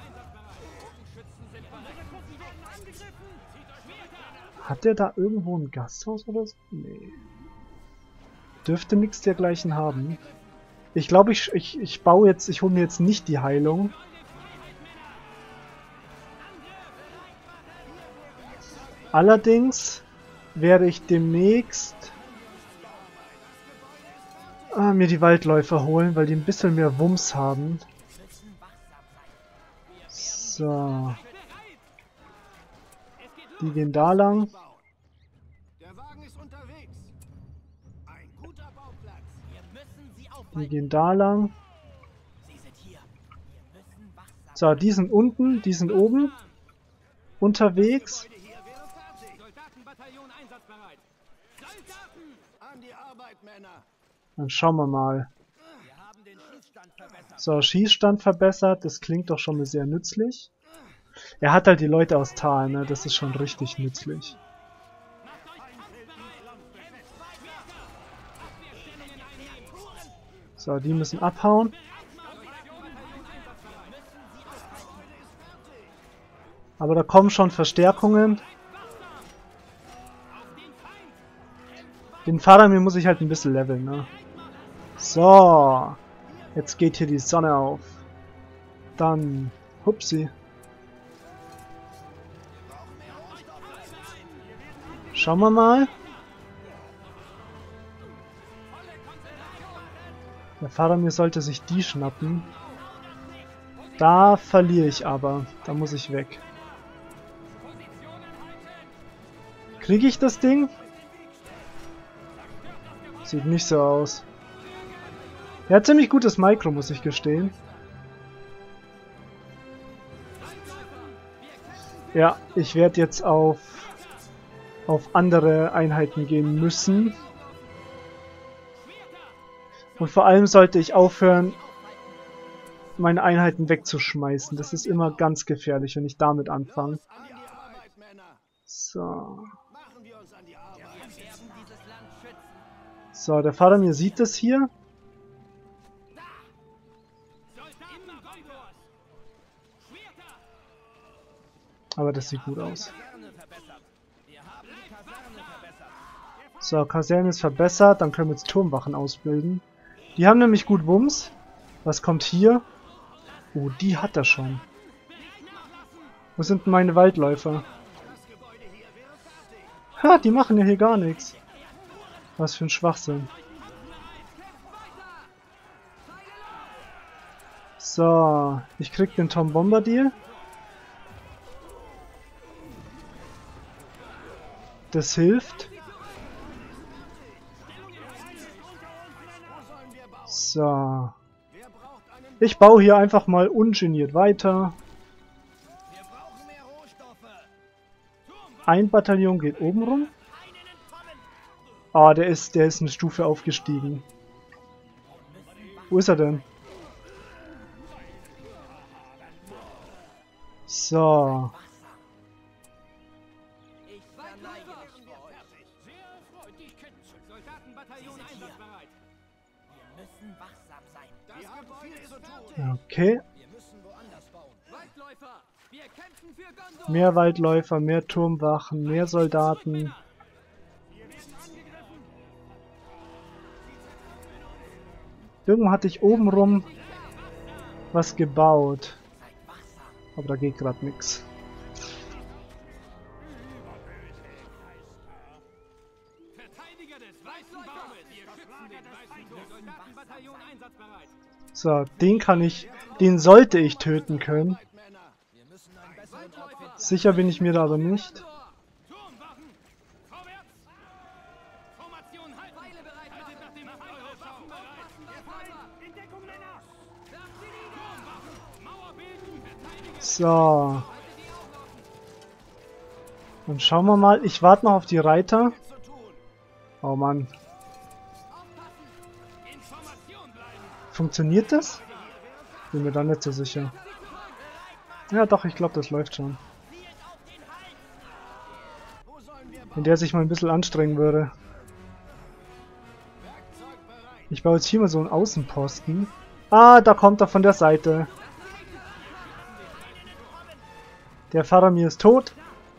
Hat der da irgendwo ein Gasthaus oder so? Nee. Dürfte nichts dergleichen haben. Ich glaube, ich, ich, ich baue jetzt, ich hole mir jetzt nicht die Heilung. Allerdings werde ich demnächst ah, mir die Waldläufer holen, weil die ein bisschen mehr Wumms haben. So. Die gehen da lang. Die gehen da lang. So, die sind unten, die sind oben. Unterwegs. Dann schauen wir mal. So, Schießstand verbessert. Das klingt doch schon mal sehr nützlich. Er hat halt die Leute aus Tal, ne? Das ist schon richtig nützlich. So, die müssen abhauen. Aber da kommen schon Verstärkungen. Den Faramir muss ich halt ein bisschen leveln, ne? So. Jetzt geht hier die Sonne auf. Dann... Hupsi. Schauen wir mal. Der Faramir sollte sich die schnappen. Da verliere ich aber. Da muss ich weg. Kriege ich das Ding? Sieht nicht so aus. Er hat ziemlich gutes Mikro, muss ich gestehen. Ja, ich werde jetzt auf, auf andere Einheiten gehen müssen. Und vor allem sollte ich aufhören, meine Einheiten wegzuschmeißen. Das ist immer ganz gefährlich, wenn ich damit anfange. So. So, der Faramir sieht das hier. Aber das sieht gut aus. So, Kaserne ist verbessert. Dann können wir jetzt Turmwachen ausbilden. Die haben nämlich gut Wumms. Was kommt hier? Oh, die hat er schon. Wo sind denn meine Waldläufer? Ha, die machen ja hier gar nichts. Was für ein Schwachsinn. So, ich krieg den Tom Bombardier. Das hilft. So. Ich baue hier einfach mal ungeniert weiter. Ein Bataillon geht oben rum. Ah, der ist, der ist eine Stufe aufgestiegen. Wo ist er denn? So. Okay. Mehr Waldläufer, mehr Turmwachen, mehr Soldaten. Irgendwo hatte ich oben rum was gebaut. Aber da geht gerade nichts. So, den kann ich, den sollte ich töten können. Sicher bin ich mir da aber nicht. So. Dann schauen wir mal. Ich warte noch auf die Reiter. Oh Mann. Funktioniert das? Bin mir da nicht so sicher. Ja doch, ich glaube, das läuft schon. Wenn der sich mal ein bisschen anstrengen würde. Ich baue jetzt hier mal so einen Außenposten. Ah, da kommt er von der Seite. Der Faramir ist tot.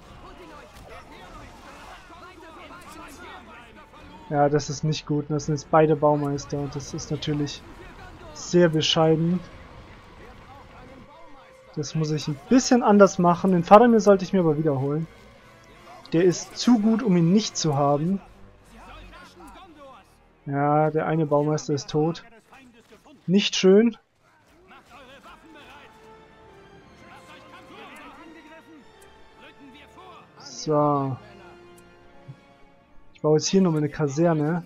Ja, das ist nicht gut. Das sind jetzt beide Baumeister. Das ist natürlich sehr bescheiden. Das muss ich ein bisschen anders machen. Den Faramir sollte ich mir aber wiederholen. Der ist zu gut, um ihn nicht zu haben. Ja, der eine Baumeister ist tot. Nicht schön. So. Ich baue jetzt hier nochmal eine Kaserne.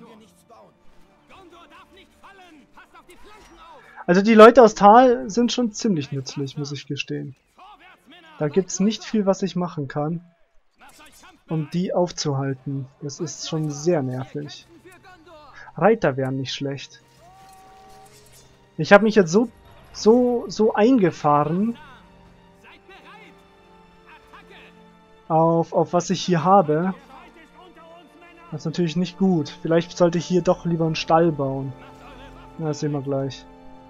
Also die Leute aus Tal sind schon ziemlich nützlich, muss ich gestehen. Da gibt es nicht viel, was ich machen kann, um die aufzuhalten. Das ist schon sehr nervig. Reiter wären nicht schlecht. Ich habe mich jetzt so, so, so eingefahren auf, auf was ich hier habe. Das ist natürlich nicht gut. Vielleicht sollte ich hier doch lieber einen Stall bauen. Na, das sehen wir gleich.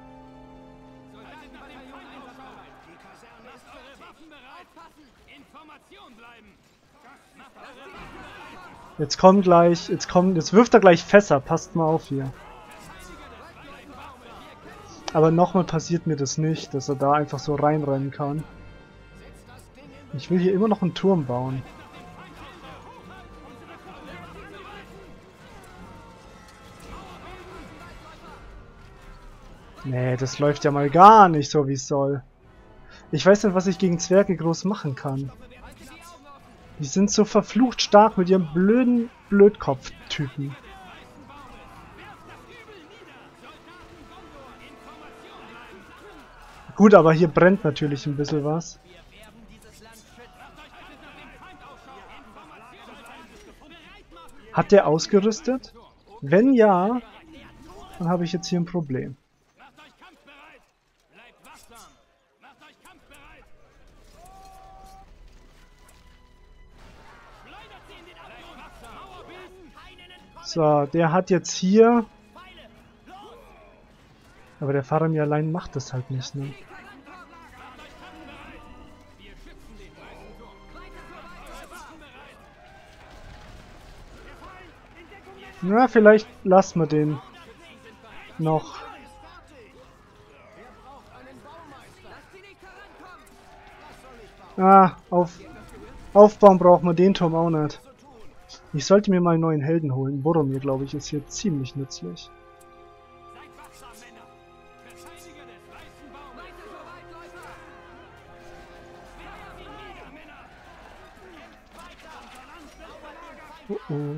Jetzt kommt gleich, jetzt kommt, jetzt wirft er gleich Fässer. Passt mal auf hier. Aber nochmal passiert mir das nicht, dass er da einfach so reinrennen kann. Ich will hier immer noch einen Turm bauen. Nee, das läuft ja mal gar nicht so, wie es soll. Ich weiß nicht, was ich gegen Zwerge groß machen kann. Die sind so verflucht stark mit ihrem blöden Blödkopf-Typen. Gut, aber hier brennt natürlich ein bisschen was. Hat der ausgerüstet? Wenn ja, dann habe ich jetzt hier ein Problem. So, der hat jetzt hier... Aber der Faramir allein macht das halt nicht, ne? Na, vielleicht lassen wir den noch. Ah, auf Aufbauen braucht man den Turm auch nicht. Ich sollte mir mal einen neuen Helden holen. Boromir, glaube ich, ist hier ziemlich nützlich. Oh oh.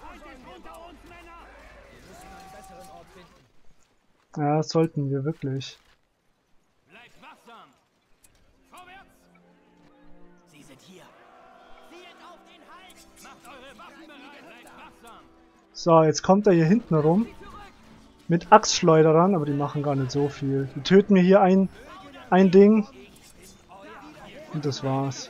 Ja, das sollten wir wirklich. Bleibt wachsam! Vorwärts! Sie sind hier! Zielt auf den Hals! Macht eure Waffen bereit! Bleibt wachsam! So, jetzt kommt er hier hinten rum. Mit Axtschleuderern, aber die machen gar nicht so viel. Die töten mir hier ein, ein Ding. Und das war's.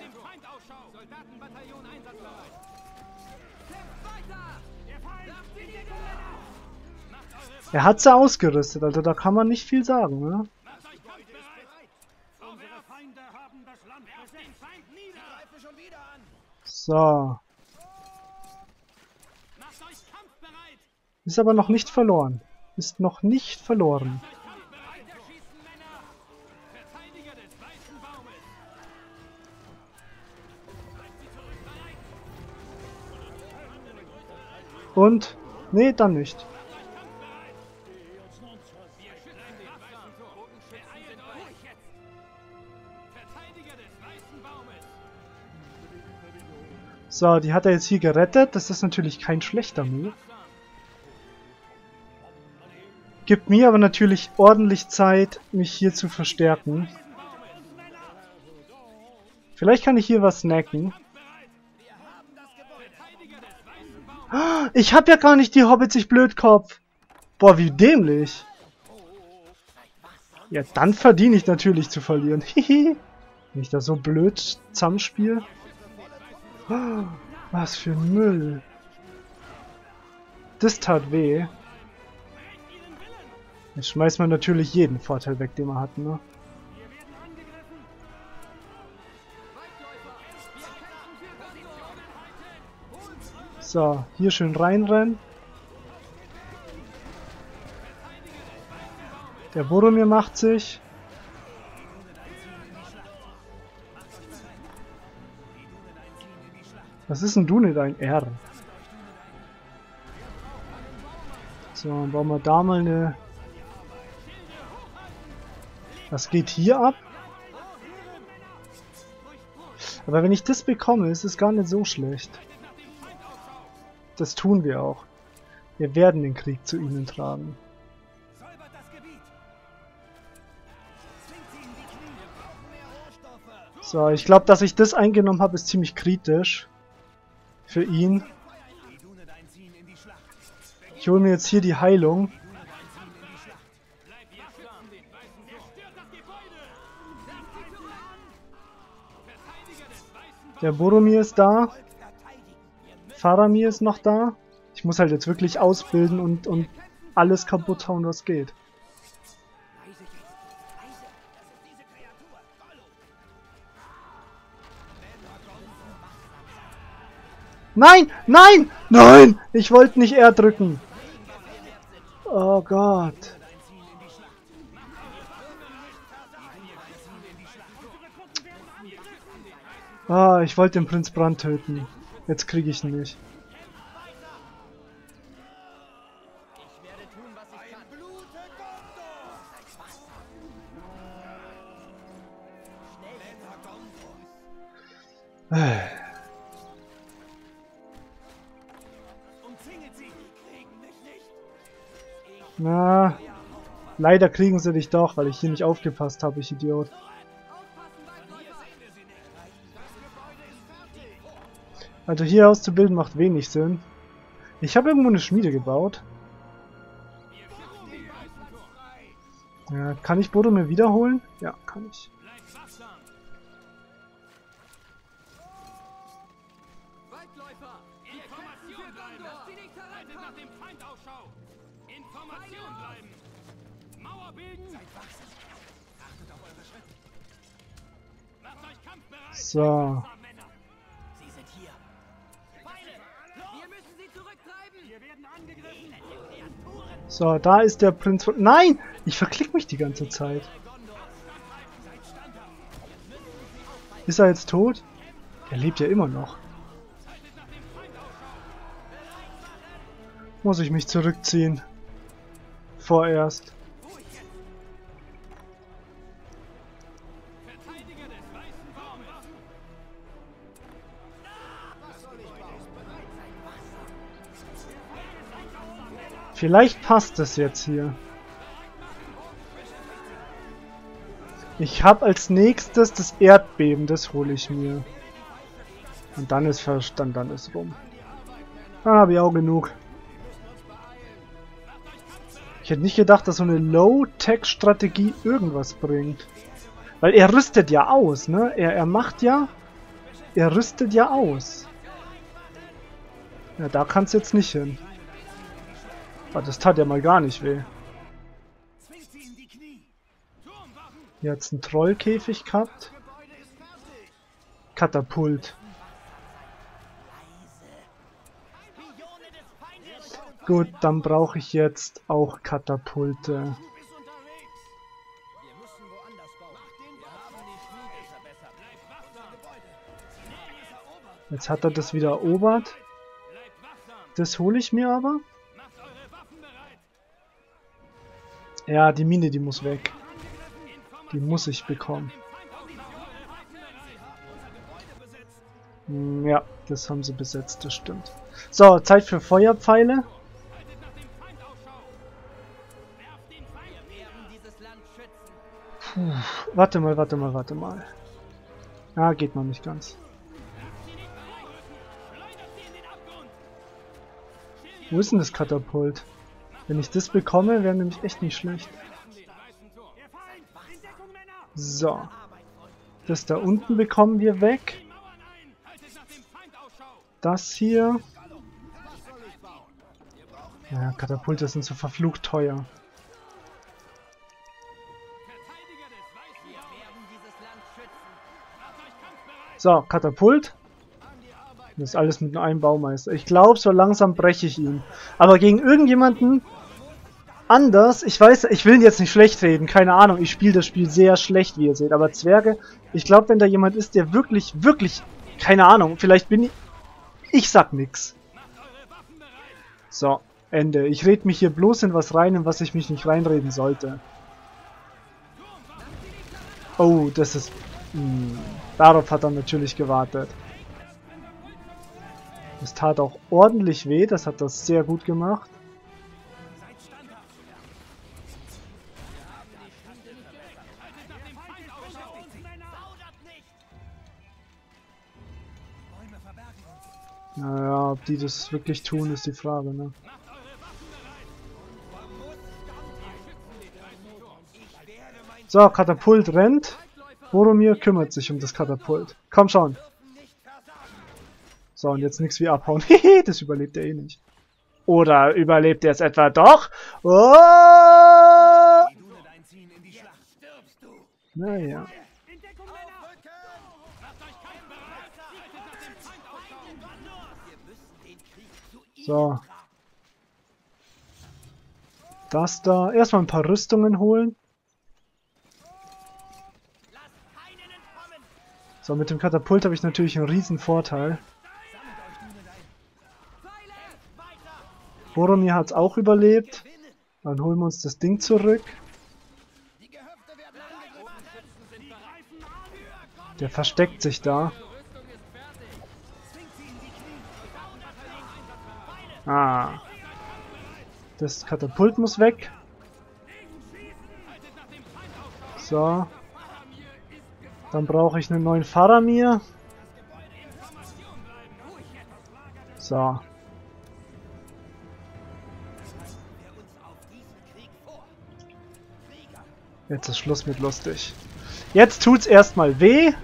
Er hat sie ausgerüstet, also da kann man nicht viel sagen, ne? So. Ist aber noch nicht verloren. Ist noch nicht verloren. Und? Nee, dann nicht. So, die hat er jetzt hier gerettet. Das ist natürlich kein schlechter Move. Gibt mir aber natürlich ordentlich Zeit, mich hier zu verstärken. Vielleicht kann ich hier was snacken. Ich hab ja gar nicht die Hobbits, ich Blödkopf. Boah, wie dämlich. Ja, dann verdiene ich natürlich zu verlieren. Hihi. Wenn ich da so blöd zusammenspiele. Was für ein Müll. Das tat weh. Jetzt schmeißt man natürlich jeden Vorteil weg, den wir hatten, ne? So, hier schön reinrennen. Der Boromir macht sich. Was ist denn du nicht ein R? So, dann bauen wir da mal eine... Was geht hier ab? Aber wenn ich das bekomme, ist es gar nicht so schlecht. Das tun wir auch. Wir werden den Krieg zu ihnen tragen. So, ich glaube, dass ich das eingenommen habe, ist ziemlich kritisch. Für ihn. Ich hole mir jetzt hier die Heilung. Der Boromir ist da. Faramir ist noch da. Ich muss halt jetzt wirklich ausbilden und, und alles kaputt hauen, was geht. Nein! Nein! Nein! Ich wollte nicht R drücken. Oh Gott. Ah, ich wollte den Prinz Brand töten. Jetzt kriege ich ihn nicht. Äh. Na, leider kriegen sie dich doch, weil ich hier nicht aufgepasst habe, ich Idiot. Also hier auszubilden macht wenig Sinn. Ich habe irgendwo eine Schmiede gebaut. Ja, kann ich Boromir wiederholen? Ja, kann ich. So. Sie sind hier. Wir müssen sie zurücktreiben. Wir werden angegriffen. So, da ist der Prinz von... Nein! Ich verklick mich die ganze Zeit. Ist er jetzt tot? Er lebt ja immer noch. Muss ich mich zurückziehen. Vorerst. Vielleicht passt es jetzt hier. Ich habe als nächstes das Erdbeben, das hole ich mir. Und dann ist Verstand, dann ist rum. Dann habe ich auch genug. Ich hätte nicht gedacht, dass so eine Low-Tech-Strategie irgendwas bringt. Weil er rüstet ja aus, ne? Er, er macht ja... Er rüstet ja aus. Ja, da kann es jetzt nicht hin. Aber das tat ja mal gar nicht weh. Jetzt ein Trollkäfig gehabt. Katapult. Gut, dann brauche ich jetzt auch Katapulte. Jetzt hat er das wieder erobert. Das hole ich mir aber. Ja, die Mine, die muss weg. Die muss ich bekommen. Hm, ja, das haben sie besetzt, das stimmt. So, Zeit für Feuerpfeile. Puh, warte mal, warte mal, warte mal. Ah, geht noch nicht ganz. Wo ist denn das Katapult? Wenn ich das bekomme, wäre nämlich echt nicht schlecht. So. Das da unten bekommen wir weg. Das hier. Ja, Katapulte sind so verflucht teuer. So, Katapult. Das ist alles mit nur einem Baumeister. Ich glaube, so langsam breche ich ihn. Aber gegen irgendjemanden anders, ich weiß, ich will jetzt nicht schlecht reden, keine Ahnung, ich spiele das Spiel sehr schlecht, wie ihr seht. Aber Zwerge, ich glaube, wenn da jemand ist, der wirklich, wirklich, keine Ahnung, vielleicht bin ich... Ich sag nix. So, Ende. Ich rede mich hier bloß in was rein, in was ich mich nicht reinreden sollte. Oh, das ist... Mh, darauf hat er natürlich gewartet. Das tat auch ordentlich weh, das hat das sehr gut gemacht. Naja, ob die das wirklich tun, ist die Frage, ne? So, Katapult rennt. Boromir kümmert sich um das Katapult. Komm schon. So, und jetzt nichts wie abhauen. Hehe, das überlebt er eh nicht. Oder überlebt er es etwa doch? Oh! Naja. So. Das da. Erstmal ein paar Rüstungen holen. So, mit dem Katapult habe ich natürlich einen riesen Vorteil. Boromir hat es auch überlebt. Dann holen wir uns das Ding zurück. Der versteckt sich da. Ah. Das Katapult muss weg. So. Dann brauche ich einen neuen Faramir. So. Jetzt ist Schluss mit lustig. Jetzt tut's erstmal weh.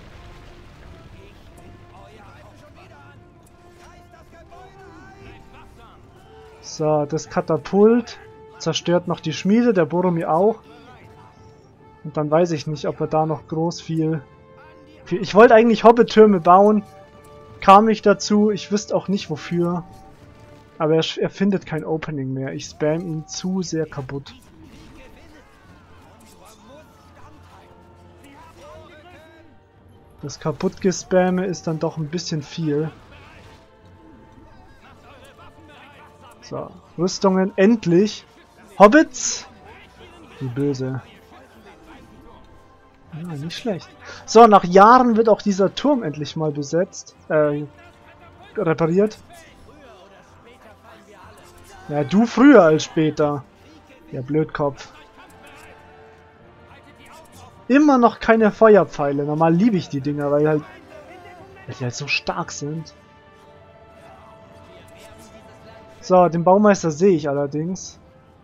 So, das Katapult zerstört noch die Schmiede, der Boromir auch. Und dann weiß ich nicht, ob wir da noch groß viel... viel ich wollte eigentlich Hobbit-Türme bauen. Kam nicht dazu, ich wüsste auch nicht wofür. Aber er, er findet kein Opening mehr. Ich spam ihn zu sehr kaputt. Das kaputt gespamme ist dann doch ein bisschen viel. So, Rüstungen, endlich! Hobbits! Wie böse. Ja, nicht schlecht. So, nach Jahren wird auch dieser Turm endlich mal besetzt. Äh, repariert. Ja, du früher als später. Ja, Blödkopf. Immer noch keine Feuerpfeile. Normal liebe ich die Dinger, weil, halt, weil die halt so stark sind. So, den Baumeister sehe ich allerdings.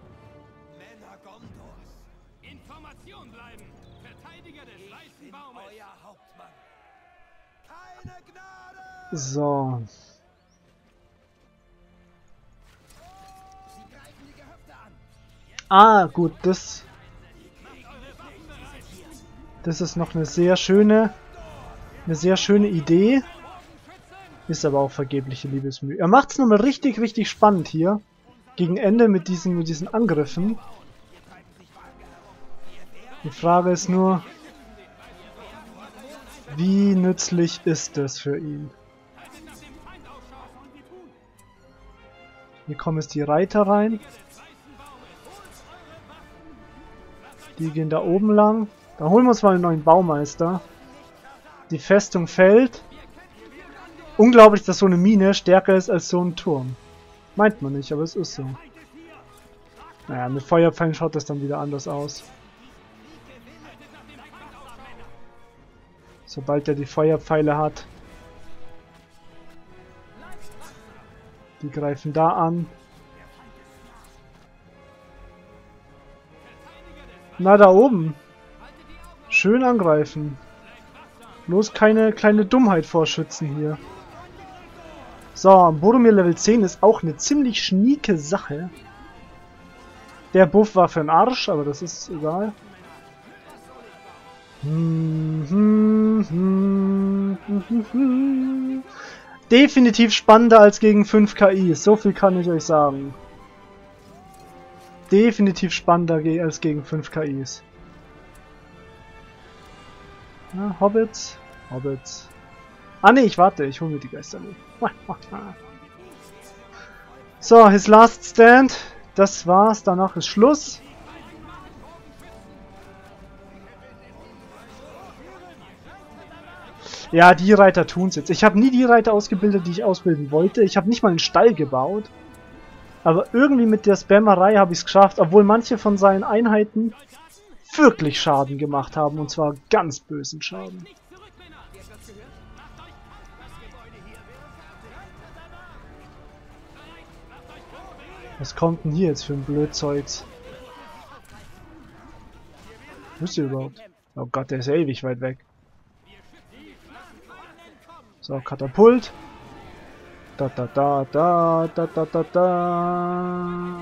So. Ah, gut, das... Das ist noch eine sehr schöne... Eine sehr schöne Idee. Ist aber auch vergebliche Liebesmühe. Er macht es nochmal richtig, richtig spannend hier. Gegen Ende mit diesen, mit diesen Angriffen. Die Frage ist nur... Wie nützlich ist das für ihn? Hier kommen jetzt die Reiter rein. Die gehen da oben lang. Da holen wir uns mal einen neuen Baumeister. Die Festung fällt. Unglaublich, dass so eine Mine stärker ist als so ein Turm. Meint man nicht, aber es ist so. Naja, mit Feuerpfeilen schaut das dann wieder anders aus. Sobald er die Feuerpfeile hat. Die greifen da an. Na, da oben. Schön angreifen. Bloß keine kleine Dummheit vorschützen hier. So, Boromir Level zehn ist auch eine ziemlich schnieke Sache. Der Buff war für den Arsch, aber das ist egal. Hm, hm, hm, hm, hm, hm. Definitiv spannender als gegen fünf K Is, so viel kann ich euch sagen. Definitiv spannender als gegen fünf K Is. Ja, Hobbits, Hobbits. Ah ne, ich warte, ich hole mir die Geister nicht. So, his last stand. Das war's, danach ist Schluss. Ja, die Reiter tun's jetzt. Ich habe nie die Reiter ausgebildet, die ich ausbilden wollte. Ich habe nicht mal einen Stall gebaut. Aber irgendwie mit der Spammerei habe ich es geschafft, obwohl manche von seinen Einheiten wirklich Schaden gemacht haben. Und zwar ganz bösen Schaden. Was kommt denn hier jetzt für ein Blödzeugs? Wo ist der überhaupt? Oh Gott, der ist ja ewig weit weg. So, Katapult. Da da da da da da da da.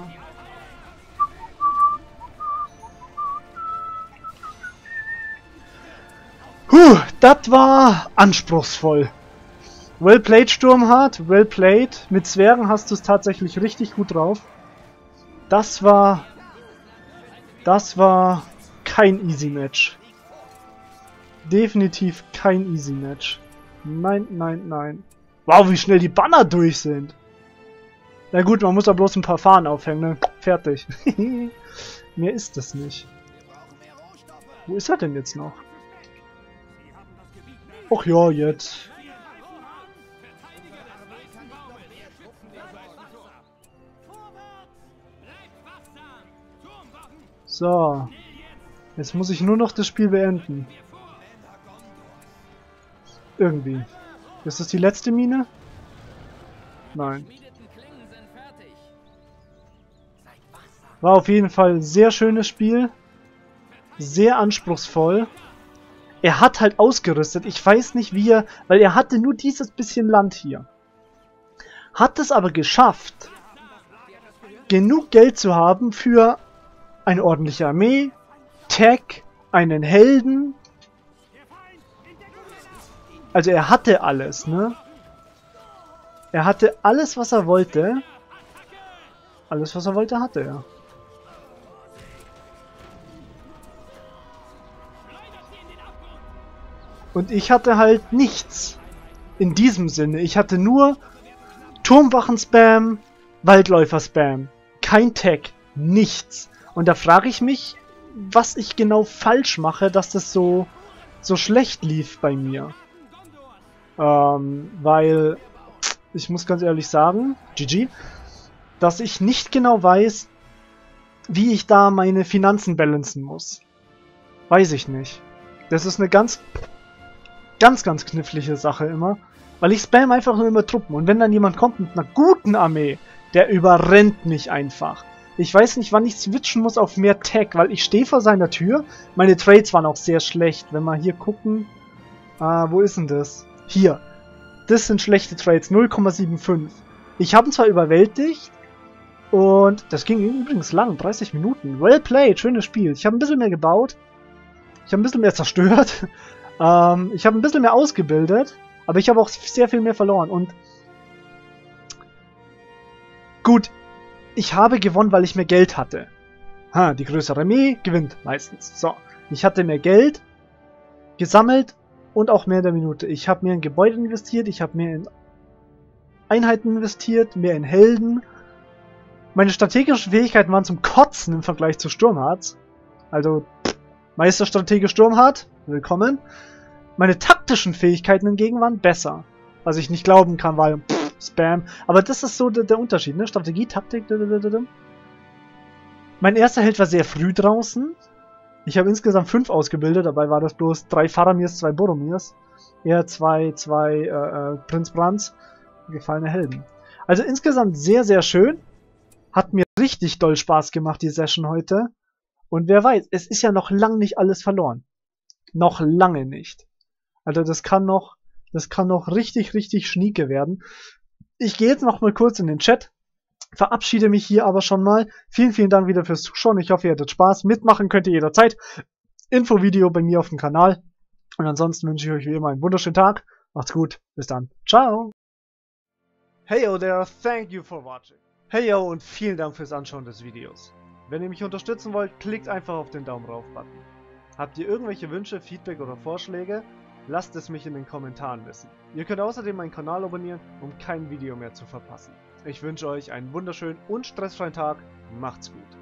Huh, das war anspruchsvoll. Well played, Sturmhart. Well played. Mit Zwergen hast du es tatsächlich richtig gut drauf. Das war... Das war kein Easy Match. Definitiv kein Easy Match. Nein, nein, nein. Wow, wie schnell die Banner durch sind. Na gut, man muss da bloß ein paar Fahnen aufhängen, ne? Fertig. Mehr ist das nicht. Wo ist er denn jetzt noch? Ach ja, jetzt. So. Jetzt muss ich nur noch das Spiel beenden. Irgendwie. Ist das die letzte Mine? Nein. War auf jeden Fall ein sehr schönes Spiel. Sehr anspruchsvoll. Er hat halt ausgerüstet. Ich weiß nicht wie er... Weil er hatte nur dieses bisschen Land hier. Hat es aber geschafft, genug Geld zu haben für eine ordentliche Armee, Tech, einen Helden. Also er hatte alles, ne? Er hatte alles, was er wollte. alles was er wollte, hatte er. Und ich hatte halt nichts. In diesem Sinne. Ich hatte nur Turmwachen-Spam, Waldläufer-Spam. Kein Tag. Nichts. Und da frage ich mich, was ich genau falsch mache, dass das so, so schlecht lief bei mir. Ähm, weil, ich muss ganz ehrlich sagen, G G, dass ich nicht genau weiß, wie ich da meine Finanzen balancen muss. Weiß ich nicht. Das ist eine ganz, ganz, ganz knifflige Sache immer. Weil ich spam einfach nur immer Truppen. Und wenn dann jemand kommt mit einer guten Armee, der überrennt mich einfach. Ich weiß nicht, wann ich switchen muss auf mehr Tag, weil ich stehe vor seiner Tür. Meine Trades waren auch sehr schlecht. Wenn wir hier gucken... Ah, wo ist denn das? Hier. Das sind schlechte Trades. null Komma fünfundsiebzig. Ich habe ihn zwar überwältigt. Und das ging übrigens lang. dreißig Minuten. Well played. Schönes Spiel. Ich habe ein bisschen mehr gebaut. Ich habe ein bisschen mehr zerstört. ähm, ich habe ein bisschen mehr ausgebildet. Aber ich habe auch sehr viel mehr verloren. Und... Gut. Ich habe gewonnen, weil ich mehr Geld hatte. Ha, die größere Armee gewinnt meistens. So, ich hatte mehr Geld gesammelt und auch mehr in der Minute. Ich habe mehr in Gebäude investiert, ich habe mehr in Einheiten investiert, mehr in Helden. Meine strategischen Fähigkeiten waren zum Kotzen im Vergleich zu Sturmharz. Also, Meisterstratege Sturmhart, willkommen. Meine taktischen Fähigkeiten hingegen waren besser. Was ich nicht glauben kann, weil... Pff, Spam. Aber das ist so der, der Unterschied, ne? Strategie, Taktik. Mein erster Held war sehr früh draußen. Ich habe insgesamt fünf ausgebildet, dabei war das bloß drei Faramirs, zwei Boromirs. Er zwei, zwei äh, äh, Prinz Brands. Gefallene Helden. Also insgesamt sehr, sehr schön. Hat mir richtig doll Spaß gemacht, die Session heute. Und wer weiß, es ist ja noch lang nicht alles verloren. Noch lange nicht. Also das kann noch, das kann noch richtig, richtig schnieke werden. Ich gehe jetzt noch mal kurz in den Chat, verabschiede mich hier aber schon mal. Vielen, vielen Dank wieder fürs Zuschauen. Ich hoffe, ihr hattet Spaß. Mitmachen könnt ihr jederzeit. Infovideo bei mir auf dem Kanal. Und ansonsten wünsche ich euch wie immer einen wunderschönen Tag. Macht's gut. Bis dann. Ciao. Hey yo there, thank you for watching. Hey yo und vielen Dank fürs Anschauen des Videos. Wenn ihr mich unterstützen wollt, klickt einfach auf den Daumen rauf Button. Habt ihr irgendwelche Wünsche, Feedback oder Vorschläge? Lasst es mich in den Kommentaren wissen. Ihr könnt außerdem meinen Kanal abonnieren, um kein Video mehr zu verpassen. Ich wünsche euch einen wunderschönen und stressfreien Tag. Macht's gut.